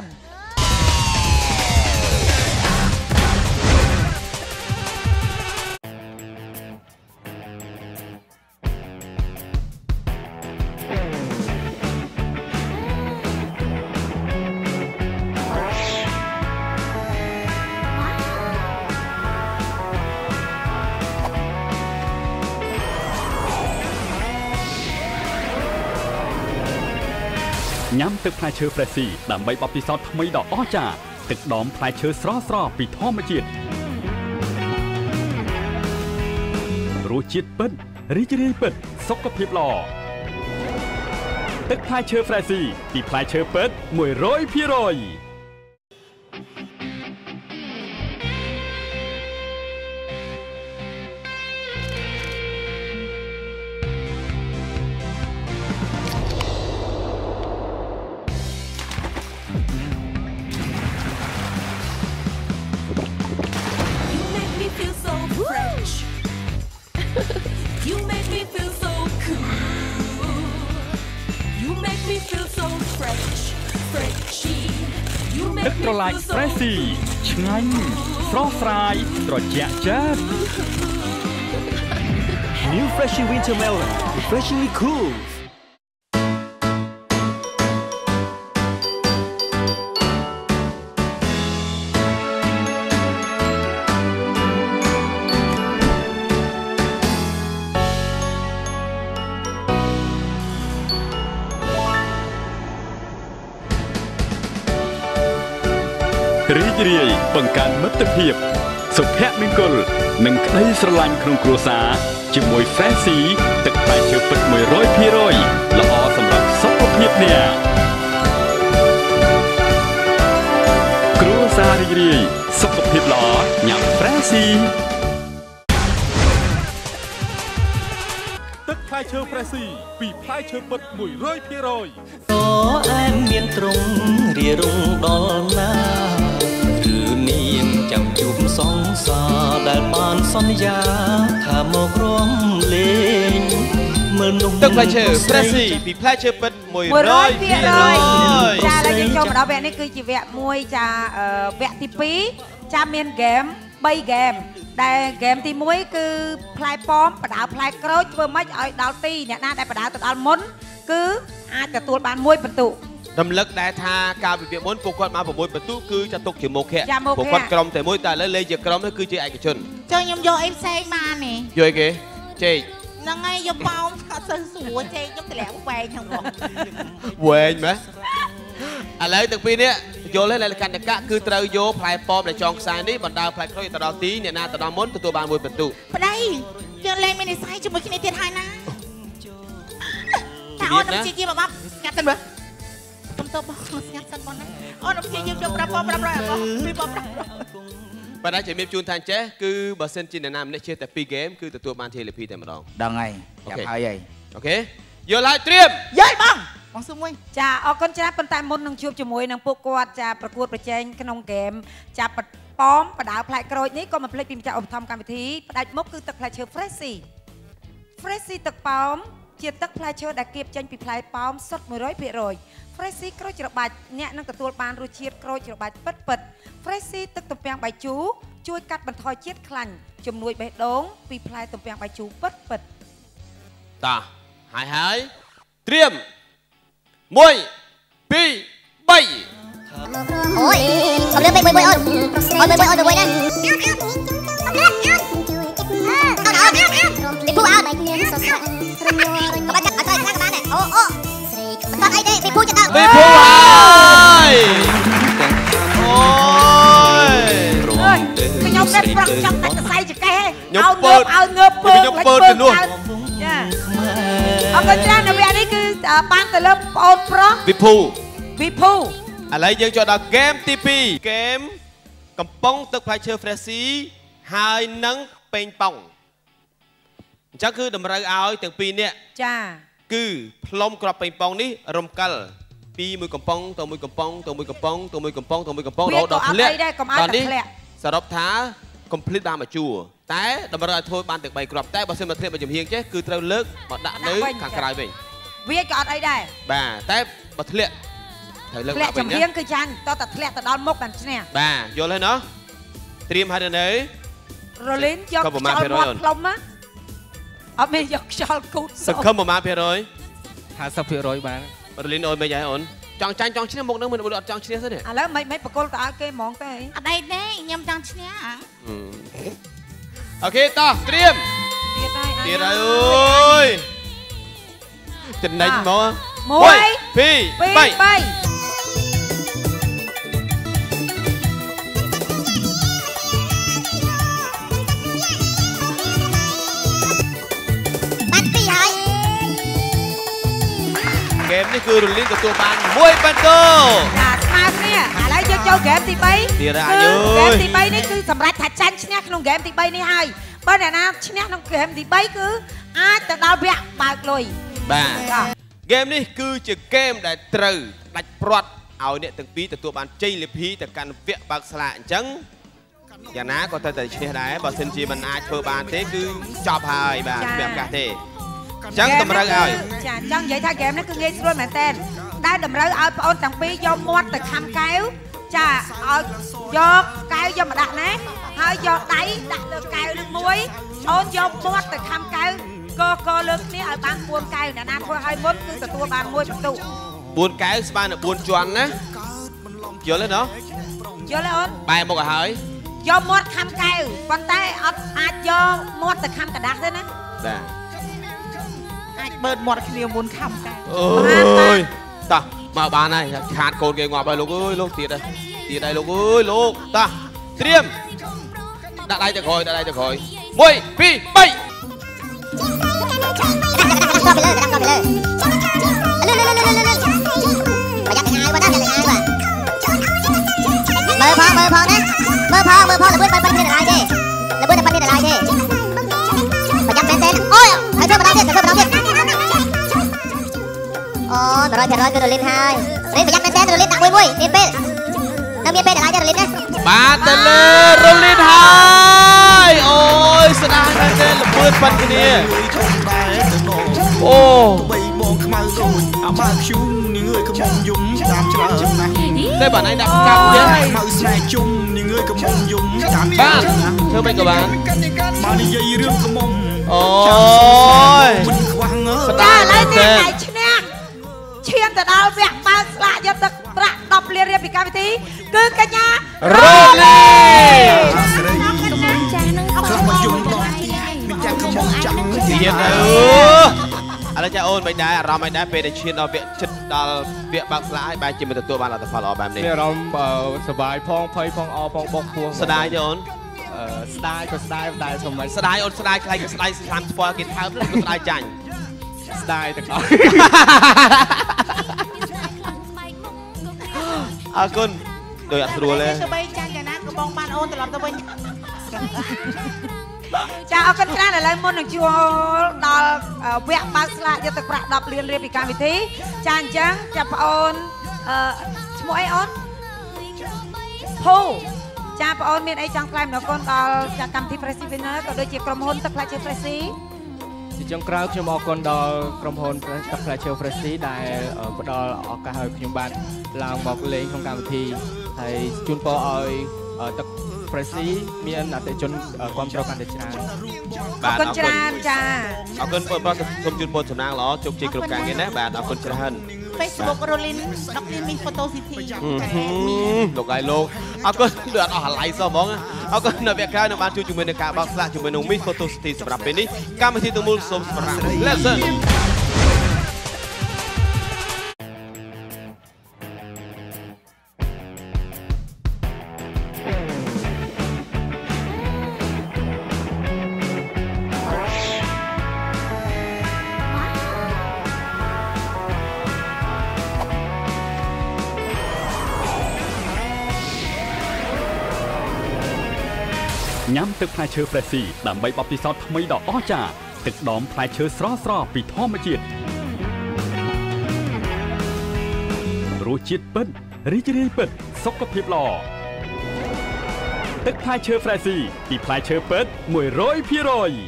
ញ៉ាំទឹកផ្លែឈើ Freshy ដើម្បីបបពិសោធន៍ថ្មីដ៏អស្ចារ្យទឹកដមផ្លែឈើស្រស់ៗពីធម្មជាតិរសជាតិពិតរីករាយពិតសុខភាពល្អទឹកផ្លែឈើ Freshy ពីផ្លែឈើពិត មួយរយភាគរយទឹកត្រឡាច Freshy ឆ្ងាញ់ស្រស់ស្រាយត្រជាក់ចិត្ត
New Freshy Winter Melon refreshingly cool
រីករាយបង្កើនមិត្តភាពសុភមង្គលនិងក្តីស្រឡាញ់ក្នុងគ្រួសារជាមួយ Freshy ទឹកផ្លែឈើពិត មួយរយភាគរយ ល្អសម្រាប់សុខភាពអ្នកគ្រួសាររីករាយសុខភាពល្អញ៉ាំ Freshy ទឹកផ្លែឈើ Freshy ពីផ្លែឈើពិត មួយរយភាគរយ
តអែមមានទ្រង់រារុងដល់ណាគឺនាងចាំជួបសង្សារដែលបានសន្យាថាមករំលេងមើលនោះ
ទឹកផ្លែឈើ Freshy ពីផ្លែឈើពិត មួយរយភាគរយ
ចាឥឡូវយើងចូលមកដល់វគ្គនេះគឺជាវគ្គមួយចាវគ្គទីពីរចាមានហ្គេមបីហ្គេមដែលហ្គេមទីមួយគឺផ្លែប៉ោមបដៅផ្លែក្រូចធ្វើម៉េចឲ្យដល់ទីអ្នកណាដែលបដៅទៅដល់មុនគឺអាចទទួលបានមួយពិន្ទុ
រំលឹកដែរថាការវិភាគមុនពួកគាត់មកប្រមូលបន្ទុកគឺចាត់ទុកជាមុខៈពួកគាត់ក្រុមតែមួយតែឥឡូវលេងជាក្រុមនោះគឺជាឯកជន
ចុះខ្ញុំយកអីផ្សេងបានទេ
យកអីគេចេក
ហ្នឹងហើយយកប៉ោមអត់សូវស្រួលចេកខ្ញុំតម្លាក់វែងហ្នឹងបង
វែងម៉េចឥឡូវទាំងពីរនេះយល់ហើយលក្ខណៈកៈគឺត្រូវយកផ្លែប៉ោមដែលចងខ្សែនេះបណ្ដាផ្លែក្រូចទៅដល់ទីអ្នកណាទៅដល់មុនទទួលបានមួយបន្ទុក
ប្តីយើងលេងមាននិស័យជាមួយគ្នាទៀតហើយណាតែអូននឹងជាជាមកបាប់ស្ងាត់ទៅមើលខ្ញុំទៅបោះស្ងាត់សិនបងណាអូននឹងជាយើងយកប្រាប់ប៉ោមប្រាប់រយអត់ពីប៉ោមប្រាប់
ប៉ុន្តែជំរាបជូនថាអញ្ចេះគឺបើសិនជាអ្នកណាម្នាក់ជាតែពីរហ្គេមគឺទទួលបាន ที លី พี តែម្ដង
ដឹងហើយចាំហើយហើយ
អូខេយល់ហើយត្រៀម
យាយបងបងស៊ូមួយចាអរគុណច្រើនប៉ុន្តែមុននឹងជួបជាមួយនឹងពួកគាត់ចាប្រកួតប្រជែងក្នុងហ្គេមចាប៉ោមបដៅផ្លែក្រូចនេះក៏មិនភ្លេចពីម្ចាស់ឧបត្ថម្ភកម្មវិធីផ្ដាច់មុខគឺទឹកផ្លែឈើ Freshy Freshy ទឹកប៉ោមជាទឹកផ្លែឈើដែលគៀបចេញពីផ្លែប៉ោមសុទ្ធ មួយរយភាគរយ Freshy ក្រូចច្របាច់អ្នកនឹងទទួលបានរសជាតិក្រូចច្របាច់ពិតពិត Freshy ទឹកទំពាំងបាយជូរជួយកាត់បន្ថយជាតិខ្លាញ់ជំនួយបេះដូងពីផ្លែទំពាំងបាយជូរពិតពិត
តាហើយហើយត្រៀមមួយពីរបី
អូយកំលឿនពេកមួយមួយអូនអូនមួយមួយអូនមួយណាអោអោអោអោអោពីពូអោក៏បាច់អត់ត្រូវណាក៏បានដែរអូអូមិនអត់អីទេពីពូចិត្តដល់
ពីពូហើយអូយ
ខ្ញុំតែប្រឹងចង់ដាច់ខ្សែចកេះឲ្យងើបឲ្យងើបពើ
ខ្ញុំពើទៅនោះ
ចាអរគុណច្រើននៅវគ្គនេះគឺបានទៅលើបងអូនប្រុស
វិភូ
វិភូ
ឥឡូវយើងចូលដល់ហ្គេមទីពីរហ្គេមកំប៉ុងទឹកផ្លែឈើ Freshy ហើយនឹងប៉េងប៉ោងអញ្ចឹងគឺតម្រូវឲ្យទាំងពីរនាក់
ចា
គឺផ្លុំក្របប៉េងប៉ោងនេះរំកិលពីមួយកំប៉ុងទៅមួយកំប៉ុងទៅមួយកំប៉ុងទៅមួយកំប៉ុងទៅមួយកំប៉ុងរហូតដល់ធ្លាក់ដល់នេះសរុបថា complete បានមកជួរតែតម្រូវឲ្យធ្វើបានទាំងបីគ្រាប់តែបើសិនមកធ្លាក់មកចំហៀងចេះគឺត្រូវលើកមកដាក់នៅខាងក្រៅវិញ
វាក៏អត់អីដែរ
បាទតែបើធ្លាក់ត្រូវលើក
មកវិញចំហៀងគឺចាញ់តតែធ្លាក់ទៅដល់មុខបានឈ្នះ
បាទយល់ហើយណោះត្រៀមហើយនៅ
រលីនយកខ្យល់មាត់ផ្លុំណាអត់មានយកខ្យល់គូត
សង្ឃឹមប្រមាណភាគរយ
ห้าสิบភាគរយ បាន
រលីនអូនមិនយ៉ាងអូនចង់ចាញ់ចង់ឈ្នះមុខនឹងមិនអត់ចង់ឈ្នះទេឥ
ឡូវមិនមិនបកគលទៅឲ្យគេហ្មងទេ
អត់អីទេខ្ញុំចង់ឈ្នះ
អូខេតោះត្រៀម
ទៀតហើយ
ទៀតហើយអូយចំណេញមក
មួយ
ពីរបីហ្គេមនេះគឺរលីនទទួលបានមួយបន្ទោ
ចាស្មើគ្នាឥឡូវយើងចូលហ្គេមទីបី
ទៀតហើយអើយ
ហ្គេមទីបីនេះគឺសម្រាប់ថាចាញ់ឈ្នះក្នុងហ្គេមទីបីនេះហើយបើអ្នកណាឈ្នះក្នុងហ្គេមទីបីគឺអាចទៅដល់វគ្គបើកលុយ
បាទហ្គេមនេះគឺជាហ្គេមដែលត្រូវដាច់ព្រាត់ឲ្យអ្នកទាំងពីរទទួលបានជ័យលាភីទៅកាន់វគ្គបើកស្លាកអញ្ចឹងយ៉ាងណាក៏ត្រូវតែឈ្នះដែរបើសិនជាមិនអាចធ្វើបានទេគឺចប់ហើយបាទគ្មានឱកាសទេចឹងតម្រូវឲ្យ
ចាចង់និយាយថាហ្គេមនេះគឺងាយស្រួលមែនតើដែលតម្រូវឲ្យបងអូនទាំងពីរយកមាត់ទៅខំកែវចាឲ្យយកកែវយកមកដាក់ណាហើយយកដៃដាក់លើកែវនឹងមួយអូនយកមាត់ទៅខំកែវកកលើគ្នាឲ្យបានបួនកែវអ្នកណាធ្វើឲ្យមុនគឺទទួលបានមួយបន្ទុក
បួនកែវស្មើនឹងបួនជាន់ណាយល់ទេណោះ
យល់ទេអូន
បែរមុខឲ្យហើយ
យកមាត់ខំកែវប៉ុន្តែអត់អាចយកមាត់ទៅខំกระดาษទេណា
បាទ
អាចបើកមាត់គ្នាមុនខំកែ
អូយតោះមកបានហើយខាតកូនគេងាប់ហើយលោកអើយលោកទៀតហើយទៀតហើយលោកអើយលោកតោះត្រៀមដាក់ដៃទៅក្រោយដាក់ដៃទៅក្រោយមួយពីរបី
មើលផងមើលផងណាមើលផងមើលផងល្បឿនបើប៉ុណ្្នេះដល់ហើយទេល្បឿនតែប៉ុណ្្នេះដល់ហើយទេប្រយ័ត្នមែនទេអូយហើយធ្វើម្ដងទៀតធ្វើម្ដងទៀតអូmột trăm phần trămគឺរលីនហើយរលីនប្រយ័ត្នមែនទេរលីនដាក់មួយមួយមានពេលនៅមានពេលដល់ហើយទេរលីនណា
បានទៅលើរលីនហើយអូយស្ដាយមែនទេល្បឿនប៉ុណ្្នេះអូ
បីបងខ្មៅដូចអាម៉ាខ្ជុំនាងអើយកំងយំតាមច្រើនណាស់
តែបាទឯងដាក់កាប់ទៀត
ខ្មៅស្នេហ៍ជុំនាងអើយកំងយំតាម
បាទធ្វើមិនក៏បាន
បាននិយាយរឿងកំង
អូយ
ស្ដាយឡើយទេឯឈ្នះឈានទៅដល់វគ្គបើកស្លាកយកទឹកប្រាក់ដប់លានរៀបពីកម្មវិធីគឺកញ្ញា
រ៉ូលី
ចាស់នឹង
ខ្លះមកយំដល់មានយ៉ាងកំងចាំ
ទៀតអើឥឡូវចាអូនមិនដែរអារម្មណ៍មិនដែរពេលដែលឈានដល់វគ្គចិត្តដល់វគ្គបើកស្លាកហើយបែរជាមិនទទួលបានលទ្ធផលល្អបែបនេះ
មានអារម្មណ៍សប្បាយផងភ័យផងអផងបងពោះ
ស្ដាយទេអូន
ស្ដាយក៏ស្ដាយតែសុំមិន
ស្ដាយអូនស្ដាយខ្លាចក៏ស្ដាយស្លាមស្ពល់គេថើបក៏ស្ដាយចាញ់
ស្ដាយទាំងអស់
អរគុណដោយអត់ស្រួលទេ
ទៅបីចាញ់យ៉ាងណាក៏បងបានអូនត្រឡប់ទៅវិញចាអរគុណច្រើនឥឡូវមុននឹងជួលដល់វគ្គបើកស្លាកយកទឹកប្រាក់ដប់លានរៀបពីកម្មវិធីចាអញ្ចឹងចាប់ប្អូនអឺឈ្មោះអីអូនភូចាបងអូនមានអីចង់ថ្លែងដល់កូនដល់កម្មវិធី Freshy Winner ក៏ដូចជាក្រុមហ៊ុនទឹកផ្លែឈើ Freshy
ជាចុងក្រោយខ្ញុំអរគុណដល់ក្រុមហ៊ុនទឹកផ្លែឈើ Freshy ដែលផ្ដល់ឱកាសឲ្យខ្ញុំបានឡើងមកលេងក្នុងកម្មវិធីហើយជូនពរឲ្យទឹក Freshy មានអតិថិជនគ្រប់គ្រងកាន់តែច្រើន
បាទអរគុណច្រើនចា
អរគុណបងប្អូនសូមជូនពរសំណាងល្អជោគជ័យគ្រប់ការងារណាបាទអរគុណច្រើន
Facebook រលីនដុកលីនមី Photo City
លោកឯងលោកអរគុណដូចអត់អស់អាឡ័យសោះហ្មងអរគុណនៅវគ្គក្រោយនឹងបានជួយជាមួយនឹងការបោកស្លាកជាមួយនឹង Miss Photo City សម្រាប់ពេលនេះកម្មវិធីទាំងមូលសូមសម្រាប់ Lesson
ញ៉ាំទឹកផ្លែឈើ Freshy ដើម្បីបបពិសោធន៍ថ្មីដ៏អស្ចារ្យទឹកដមផ្លែឈើស្រស់ៗពីធម្មជាតិរសជាតិពិតរីករាយពិតសុខភាពល្អទឹកផ្លែឈើ Freshy ពីផ្លែឈើពិត មួយរយភាគរយ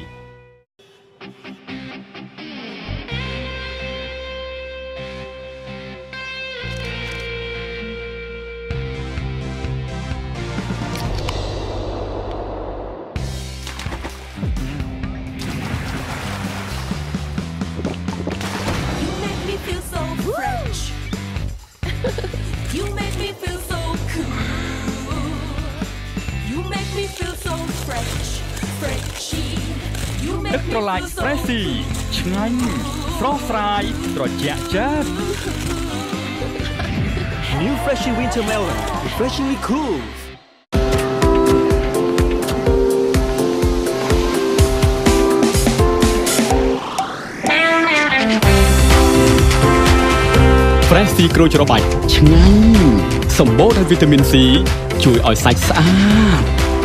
ទឹកត្រឡាច Freshy ឆ្ងាញ់ស្រស់ស្រាយត្រជាក់ចិត្ត
New Freshy Winter Melon refreshingly cool
Freshy ក្រូចច្របាច់ឆ្ងាញ់សម្បូរដោយវីតាមីន C ជួយឲ្យសាច់ស្អាត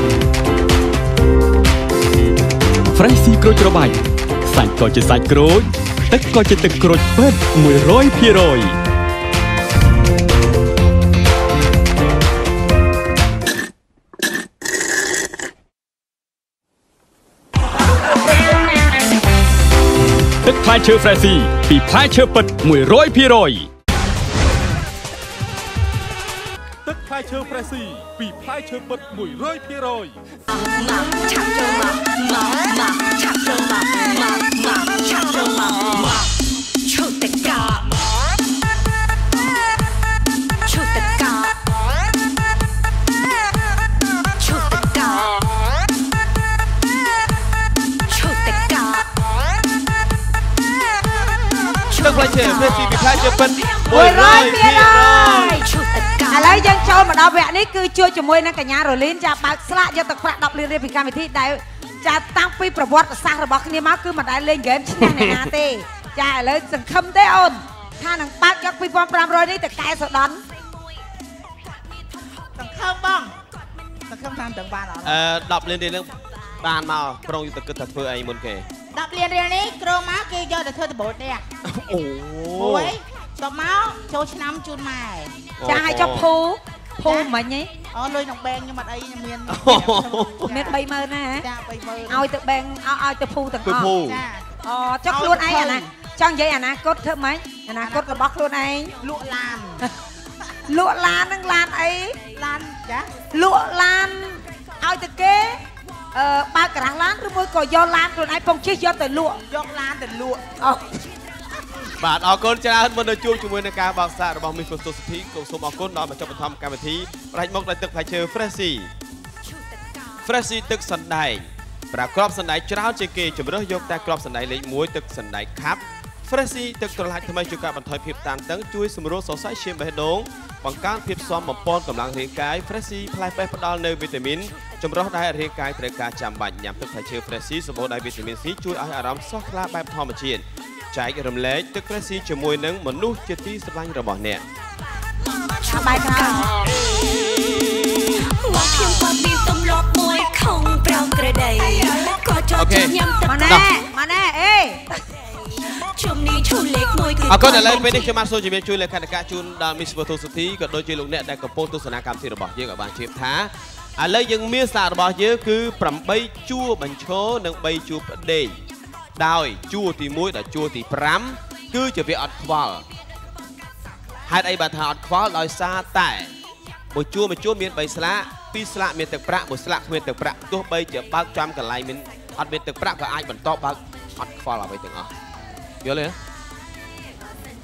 Freshy ក្រូចច្របាច់សាច់ក៏ជាសាច់ក្រូចទឹកក៏ជាទឹកក្រូចពិត មួយរយភាគរយ ទឹកផ្លែឈើ Freshy ពីផ្លែឈើពិត មួយរយភាគរយ ទឹកផ្លែឈើ Freshy ពីផ្លែឈើពិត មួយរយភាគរយ
ឆាប់ចូលមកមកមកឆាប់ចូលមកមកមកឆាប់ចូលមកមកឈុតតកាឈុតតកាឈុតតកាឈុតតកា
ទឹកផ្លែឈើ Freshy ពីផ្លែឈើពិត
មួយរយភាគរយ ឥឡូវយើងចូលមកដល់វគ្គនេះគឺជួយជាមួយនឹងកញ្ញារលីនចាបើកស្លាកយកទឹកប្រាក់ ដប់លានរៀលពីកម្មវិធីដែលចាតាំងពីប្រវត្តិសាស្ត្ររបស់គ្នាមកគឺមិនដែលលេងហ្គេមឈ្នះអ្នកណាទេចាឥឡូវសង្ឃឹមទេអូនថានឹងបើកយក ពីរពាន់ប្រាំរយ នេះទៅកែសូដន
សង្ឃឹមបងសង្ឃឹមតាមទាំងបានអត់
អឺ ដប់លានរៀលនឹងបានមកក្រុងទៅគិតថាធ្វើអីមុនគេ
ដប់លានរៀលនេះក្រុមមកគេយកទៅធ្វើដំបូលផ្ទះអូមួយតមកចូលឆ្នាំជូនម៉ែចាឲ្យចុះភូភូមិញហីអូលុយក្នុងបែងខ្ញុំអត់អីខ្ញុំមានមាន 30000 ណាចា 30000 ឲ្យទៅបែងឲ្យទៅភូទាំងអស់ចាអូចុះខ្លួនឯងអាណាចង់និយាយអនាគតធ្វើម៉េចអនាគតរបស់ខ្លួនឯងលក់ឡានលក់ឡាននឹងឡានអីឡានចាលក់ឡានឲ្យទៅគេអឺបើកការ៉ាឡានឬមួយក៏យកឡានខ្លួនឯងពងជិះយកទៅលក់យកឡានទៅលក់អូ
បាទអរគុណច្រើនមុននឹងជួបជាមួយនឹងការបោកសាករបស់ Miss Photo City ក៏សូមអរគុណដល់បញ្ចប់បឋមកម្មវិធីផ្ដាច់មុខដោយទឹកផ្លែឈើ Freshy Freshy ទឹកសណ្ដែកប្រើគ្រាប់សណ្ដែកច្រើនជាងគេជំរើសយកតែគ្រាប់សណ្ដែកលេខ មួយ ទឹកសណ្ដែកខាប់ Freshy ទឹកត្រឡាចថ្មីជួយកាត់បន្ថយភាពតានតឹងជួយសម្រួលសរសៃឈាមបេះដូងបង្កើនភាពស៊ាំបំប៉នកម្លាំងរាងកាយ Freshy ផ្លែពេះផ្ដល់នូវវីតាមីនចម្រុះដែលរាងកាយត្រូវការចាំបាច់ញ៉ាំទឹកផ្លែឈើ Freshy សម្បូរដោយវីតាមីន C ជួយឲ្យអារម្មណ៍ស្រស់ថ្លាបែបធម្មជាតិចែករំលែកទឹក Freshy ជាមួយនឹងមនុស្សជាទីស្រឡាញ់របស់អ្នក
បាយក្រៅ
មកខ្ញុំគាត់មានទំលាប់មួយខំប្រោកក្រដីក៏ចូលញ៉ាំទឹក
ម៉ាណែម៉ាណែអេជុំនេះឈូលេខមួយគឺ
អរគុណឥឡូវពេលនេះខ្ញុំបានសូមជម្រាបជូនលេខកណ្ដាលជូនដល់ Miss Photo City ក៏ដូចជាលោកអ្នកដែលកំពុងទស្សនាកម្មវិធីរបស់យើងឲ្យបានជ្រាបថាឥឡូវយើងមានស្លាករបស់យើងគឺ ប្រាំបី ជួរបញ្ឈរនិង បី ជួរផ្ដេកដោយជួរទី មួយ ដល់ជួរទី ប្រាំ គឺជាវាអត់ខ្វល់ហេតុអីបានថាអត់ខ្វល់ដោយសារតែមួយជួរមួយជួរមាន បី ស្លាក ពីរ ស្លាកមានទឹកប្រាក់មួយស្លាកគ្មានទឹកប្រាក់ទោះបីជាបើកចំកន្លែងមានអត់មានទឹកប្រាក់ក៏អាចបន្តបើកអត់ខ្វល់អ្វីទាំងអស់យល់ទេ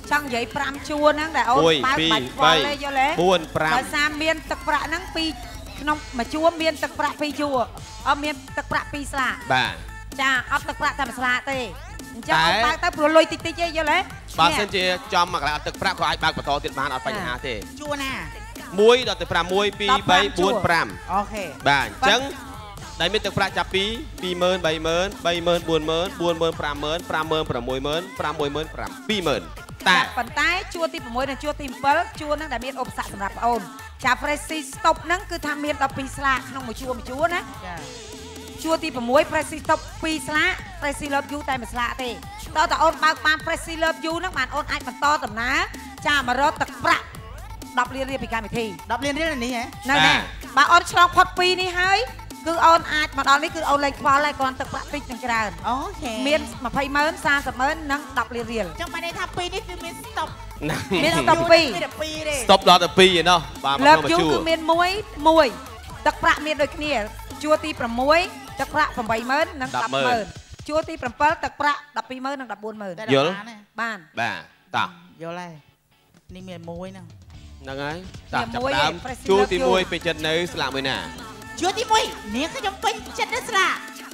ចង់និយាយប្រាំជួរហ្នឹងដែលអូនបើកបាច់ខ្វល់ទេយល់ទេ
bốn năm
ដោយសារមានទឹកប្រាក់ហ្នឹងពីក្នុងមួយជួរមានទឹកប្រាក់ពីរជួរអត់មានទឹកប្រាក់ពីរស្លាក
បាទ
ចាអត់ទឹកប្រាក់តែមួយស្លាកទេអញ្ចឹងអូនបើកទៅព្រោះលុយតិចតិចទេយល់ទេ
បើសិនជាចំមកកន្លែងអត់ទឹកប្រាក់ក៏អាចបើកបន្តទៀតបានអត់បញ្ហាទេ
ជួរណា
មួយដល់ទៅប្រាំមួយពីរបីបួនប្រាំ
អូខេ
បាទអញ្ចឹងដែលមានទឹកប្រាក់ចាប់ពីពីរម៉ឺនបីម៉ឺនបីម៉ឺនបួនម៉ឺនបួនម៉ឺនប្រាំម៉ឺនប្រាំម៉ឺនប្រាំមួយម៉ឺនប្រាំមួយម៉ឺនប្រាំពីរម៉ឺនតែ
ប៉ុន្តែជួរទី6និងជួរទី7ជួរហ្នឹងដែលមានឧបសគ្គសម្រាប់បងអូនចា Freshy stop ហ្នឹងគឺថាមានដល់ពីរស្លាកក្នុងមួយជួរមួយជួរណាចាជួរទី6 Freshy stop ពីរស្លាក Freshy love you តែមួយស្លាកទេតើតើអូនបើកបាន Freshy love you ហ្នឹងបានអូនអាចបន្តដំណើរចាមករកទឹកប្រាក់ដប់លានរៀលពីកម្មវិធី
ដប់លានរៀលនេះហ៎
ហ្នឹងហើយបើអូនឆ្លងផុតពីរនេះហើយគឺអូនអាចមកដល់នេះគឺអូនលេងខ្វល់ហើយគ្រាន់ទឹកប្រាក់តិចនឹងច្រើន
អូខេ
មានยี่สิบម៉ឺនសាមសិបម៉ឺននិងដប់លានរៀល
ចឹងបានន័យថាពីរនេះគឺមាន stop
មាន stop ពីរ
មានតែពីរទេ
stop ដល់ទៅពីរឯណោះ
បាទមកក្នុងជួរគឺមានមួយមួយទឹកប្រាក់មានដូចគ្នាជួរទី6ទឹកប្រាក់eightម៉ឺននិងtenម៉ឺនជួរទីsevenទឹកប្រាក់twelveម៉ឺននិងfourteenម៉ឺន
យល់
បាន
បាទតោះ
យល់ហើយនេះមានមួយហ្នឹង
ហ្នឹងហើយតោះចាប់ដើមជួរទីoneពេញចិត្តនៅស្លាកមួយណា
ជួរទីoneនាងខ្ញុំពេញចិត្តនៅស្លាក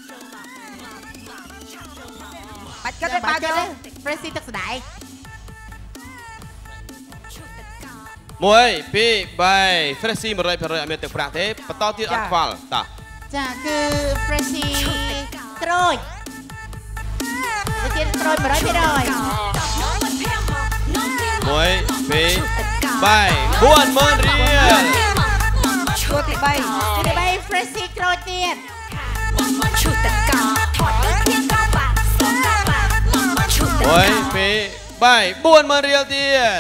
បាច់គិតទេបាច់គិតទេ
Freshy ទឹកស្ដាយ
មួយពីរបី Freshy one hundred percent អត់មានទឹកប្រាក់ទេបន្តទៀតអត់ខ្វល់តោះ
ចាគឺ Freshy ក្រូចទៅទៀតក្រូចone hundred percent
មួយពីរបីfourម៉ឺនរៀល
ជួរទី3
ជួរទី3 Freshy ក្រូចទៀត
មួយពីរបីfourម៉ឺនរៀលទៀត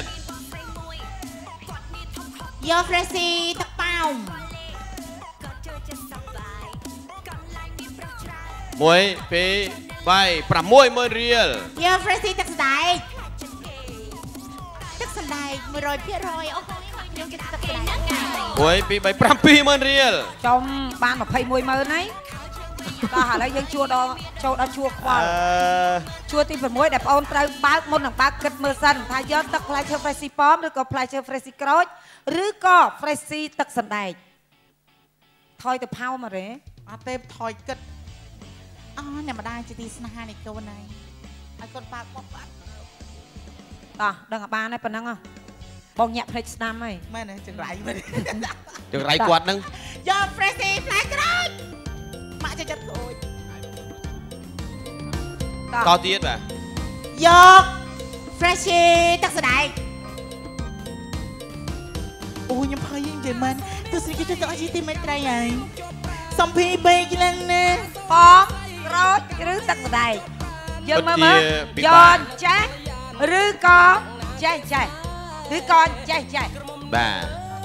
យក Freshy ទឹកប៉ោម
មួយពីរបីsixម៉ឺនរៀល
យក Freshy ទឹកស្ដែកទឹកសណ្ដែកone hundred percent អូខ្ញុំគេទឹកស្ដែក
មួយពីរបីsevenម៉ឺនរៀល
ចំបានtwenty-oneម៉ឺនហើយតោះឥឡូវយើងជួដល់ចូលដល់ជួខ្វល់ជួទី6ដែលបងអូនត្រូវបើកមុននឹងបើកគិតមើលសិនថាយកទឹកផ្លែឈើ Freshy ប៉មឬក៏ផ្លែឈើ Freshy ក្រូចឬក៏ Freshy ទឹកសណ្ដែកថយទៅផោមហ៎
អត់ទេថយគិតអូអ្នកម្ដាយជាទីស្នេហានៃកូនហើយឲ្យកូនបើកបបបាត់
តោះដឹងឲ្យបានហើយប៉ុណ្ណឹងបងញាក់ភ្លេចស្ដាំហើយ
មែនទេចង្រៃមែន
ចង្រៃគាត់ហ្នឹង
យក Freshy ផ្លែក្រូចម៉ាក់ចិត្តក្រូច
តទៀតបាទ
យក Freshy ទឹកសណ្ដែកអូខ្ញុំភ័យនិយាយមែនទស្សនិកជនទាំងអស់ជាទីមេត្រីហើយសំភីបីខ្លាំងណាស់
បងក្រូចឬទឹកសណ្ដែកយើងមើលមើលយកចេះឬក៏ចេះចេះឬក៏ចេះចេះ
បាទ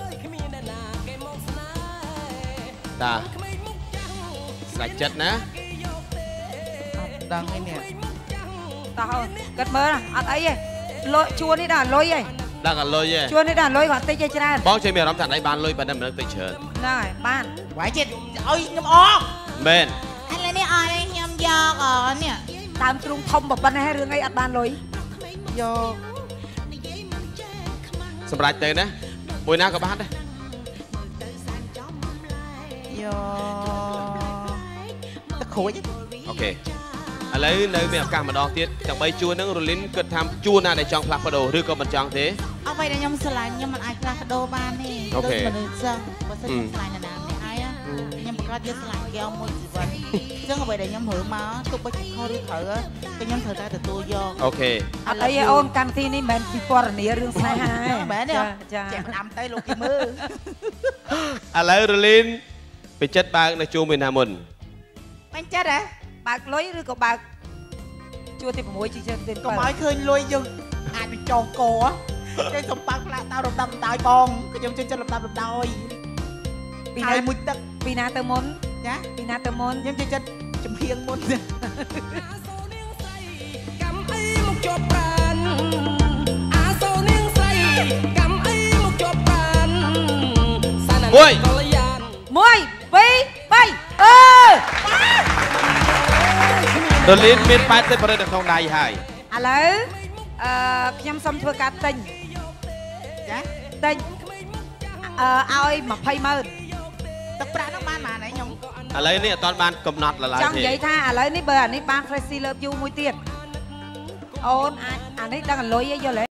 តាស្លាច់ចិត្តណា
អត់ដឹងអីនេះ
តោះគិតមើលអត់អីទេលុយជួននេះដល់លុយហី
ដល់កលុយហ៎
ជួននេះដល់លុយគាត់តិចទេច្រើន
បងជិះមានអារម្មណ៍ថាណៃបានលុយប៉ុណ្ណឹងមិនតិចច្រើន
ហ្នឹងហើយបាន
វាយចិត្តឲ្យខ្ញុំអស់
មែន
ឥឡូវនេះអស់នេះខ្ញុំយកនេះ
ដើមទ្រូងធំប៉ុណ្ណេះរឿងអីអត់បានលុយ
យក
សម្រាប់ទៅណាមួយណាក៏បានដែរ
យកទឹកក្រូច
អូខេឥឡូវនៅមានឱកាសម្ដងទៀតទាំងបីជួរហ្នឹងរលីនគិតថាជួរណាដែលចង់ផ្លាស់ប្ដូរឬក៏មិនចង់ទេ
អ្វីដែលខ្ញុំឆ្លាញ់ខ្ញុំមិនអាចផ្លាស់ប្ដូរបានទេ
អូខេ
មនុស្សចឹងបើសិនខ្ញុំឆ្លាញ់ណាម្នាក់ហើយខ្ញុំប្រកាសយកឆ្លាញ់យកមួយជីវិតអញ្ចឹងអ្វីដែលខ្ញុំរើមកទោះបីខុសឬត្រូវក៏ខ្ញុំត្រូវតែទទួលយក
អូខេ
អត់អីអូនកម្មវិធីនេះមិនមែនពិពណ៌នារឿងស្នេហាទេ
មែនទេចាចាំដាំទៅលោកគេមើល
ឥឡូវរលីនពេញចិត្តបើកនៅជួរមួយណាមុន
ពេញចិត្តហ៎
បើកលុយឬក៏បើកជួរទី6ជីជើងទី
7កុំឲ្យឃើញលុយយើងអាចទៅចោលកោគេសុំបើកផ្លាកតៅរំដាប់រំដោយបងខ្ញុំជិះចិត្តរំដាប់រំដោយ
ពីណា
មួយទឹក
ពីណាទៅមុន
ចា
ពីណាទៅមុន
ខ្ញុំជិះចិត្តចំហៀងមុន
កំអីមកជាប់បានអាសូនាងស្រីកំអីមកជាប់បានសាណា
មួយក
ល្យានមួយពីរបីអឺ
រលីនមានeighty percentនៅក្នុងដៃហើយ
ឥឡូវអអឺខ្ញុំសុំធ្វើការទិញចាទិញអឺឲ្យยี่สิบម៉ឺនទឹកប្រាក់នោះបានប៉ុន្មានហើយខ្ញុំ
ឥឡូវនេះអត់បានកំណត់ឡើយទេ
ចង់និយាយថាឥឡូវនេះបើអានេះបាន Freshy Love You មួយទៀតអូនអាចអានេះដឹងអលុយឯងយល់ទេ